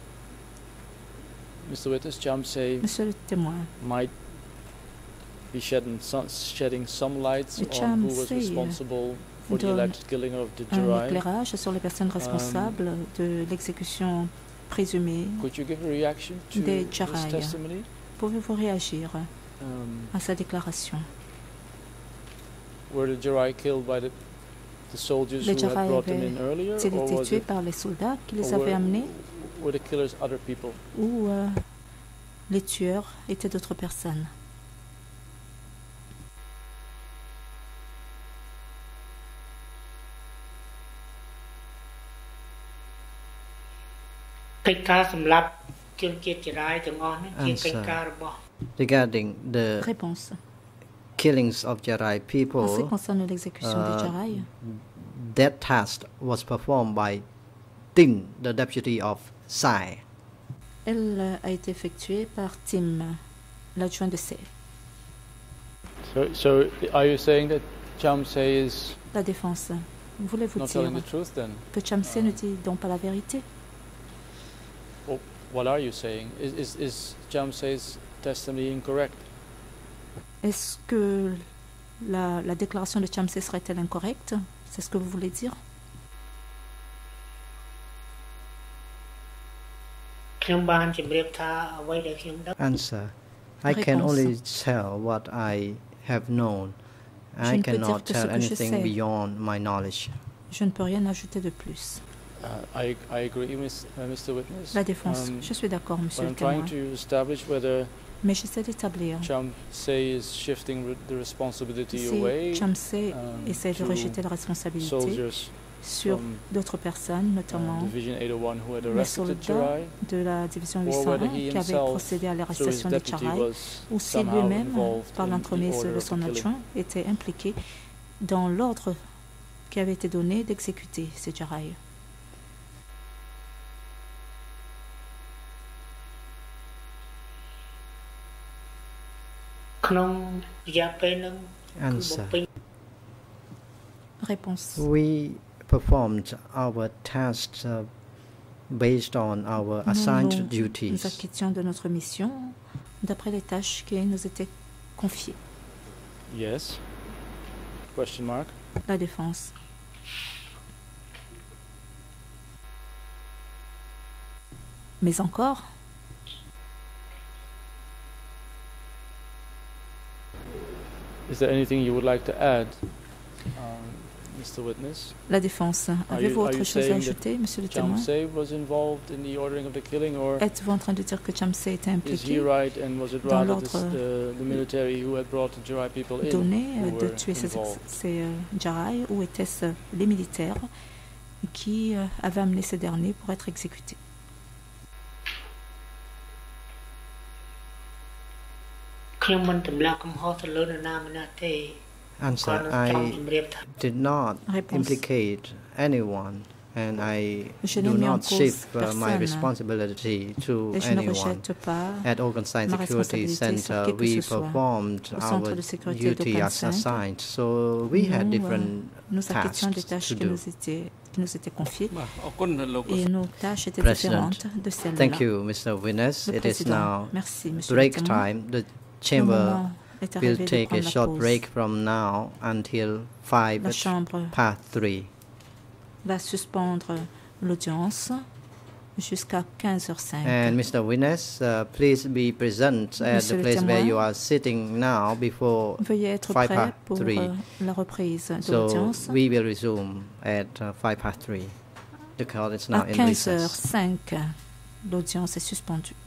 Mister Witness, Chamsey Monsieur le témoin, might be shedding some, shedding some lights Le on who was Chamsey responsible for the donne alleged killing of the un Jurai. éclairage sur les personnes responsables de l'exécution présumée Could you give a reaction to des this Jaraï. testimony? Pouvez-vous réagir Um, à sa déclaration? were the Jurai killed by the, the soldiers Les who had Jaraï brought them in earlier, avaient-ils or été was tués it, par les soldats qui les or avaient were, amenés were the killers other people? ou euh, les tueurs étaient d'autres personnes? Regarding the Réponse. killings of Jarai En ce qui people, concerne l'exécution des uh, Jaraï, that task was performed by Tin, the deputy of Sai. elle euh, a été effectuée par Tim, l'adjoint de C. So, so are you saying that Chamsey is La défense. Voulez-vous not dire telling the truth then? que Chamsey ne dit donc pas la vérité? Well, what are you saying? Is, is, is Chamsey's testimony incorrect? Est-ce que la, la déclaration de Chamsey serait-elle incorrecte? C'est ce que vous voulez dire? Answer: I can only tell what I have known. I Je ne peux dire cannot que ce tell que je anything sais. beyond my knowledge. Je ne peux rien ajouter de plus. Uh, I, I agree, Miss, uh, Mister Witness. La défense. Um, Je suis d'accord, monsieur but le I'm témoin. trying to establish whether Mais j'essaie d'établir Chamsey is shifting re- the responsibility si away Chamsey um, essaie de to rejeter la responsabilité soldiers sur from, d'autres personnes, uh, notamment Division eight oh one who had les arrested soldats Chirai, de la division or huit cent whether un he qui avaient himself, procédé à through his l'arrestation de deputy, Chirai, was ou si somehow lui-même, involved par in the l'entremise order de of the son killing. adjoint, était impliqué dans l'ordre qui avait été donné d'exécuter ces Chirai. Answer. Réponse. We performed our tasks uh, based on our Nous assigned nous, nous duties. acquittions de notre mission d'après les tâches qui nous étaient confiées. Yes. Question mark. La défense. Mais encore, Is there anything you would like to add, um, Mister Witness? la défense. Are Avez-vous you- are autre you chose à saying that ajouter, monsieur le témoin? Chamsey was involved in the ordering of the killing, or Êtes-vous en train de dire que Chamsey était is he impliqué right, and was it dans rather this, l'ordre the, the military who had brought the Jirai people in donné who euh, de were tuer ces, involved? ces euh, Jarai, ou étaient-ce les militaires qui euh, avaient amené ces derniers pour être exécutés? Answer. I did not Réponse. implicate anyone, and I Je do n'ai mis en not cause shift uh, my personne. responsibility to Et je ne anyone. rejette pas At Organ Science ma Security responsabilité sur Center, qui que we ce soit. performed Au centre our de sécurité duty d'Okan as Center, assigned, so we had nous, euh, different nous acquittions des tasks tâches to qui do. nous étaient, qui nous étaient confiées, បាទអរគុណលោក et nos tâches étaient President, différentes de celles-là. thank you, Mister Witness. Le It is président, now merci, monsieur le break témoin. time. The Le chamber moment est will arrivé de take a prendre la short pause. break from now until five La chambre past three. va suspendre l'audience jusqu'à quinze heures cinq. And Mister Witness, uh, please be present at Monsieur the le place where témoin, you are sitting now before Veuillez être five prêt past pour three. euh, la reprise de So l'audience. we will resume at uh, five past three. The court is now À in quinze heures recess. cinq, l'audience est suspendue.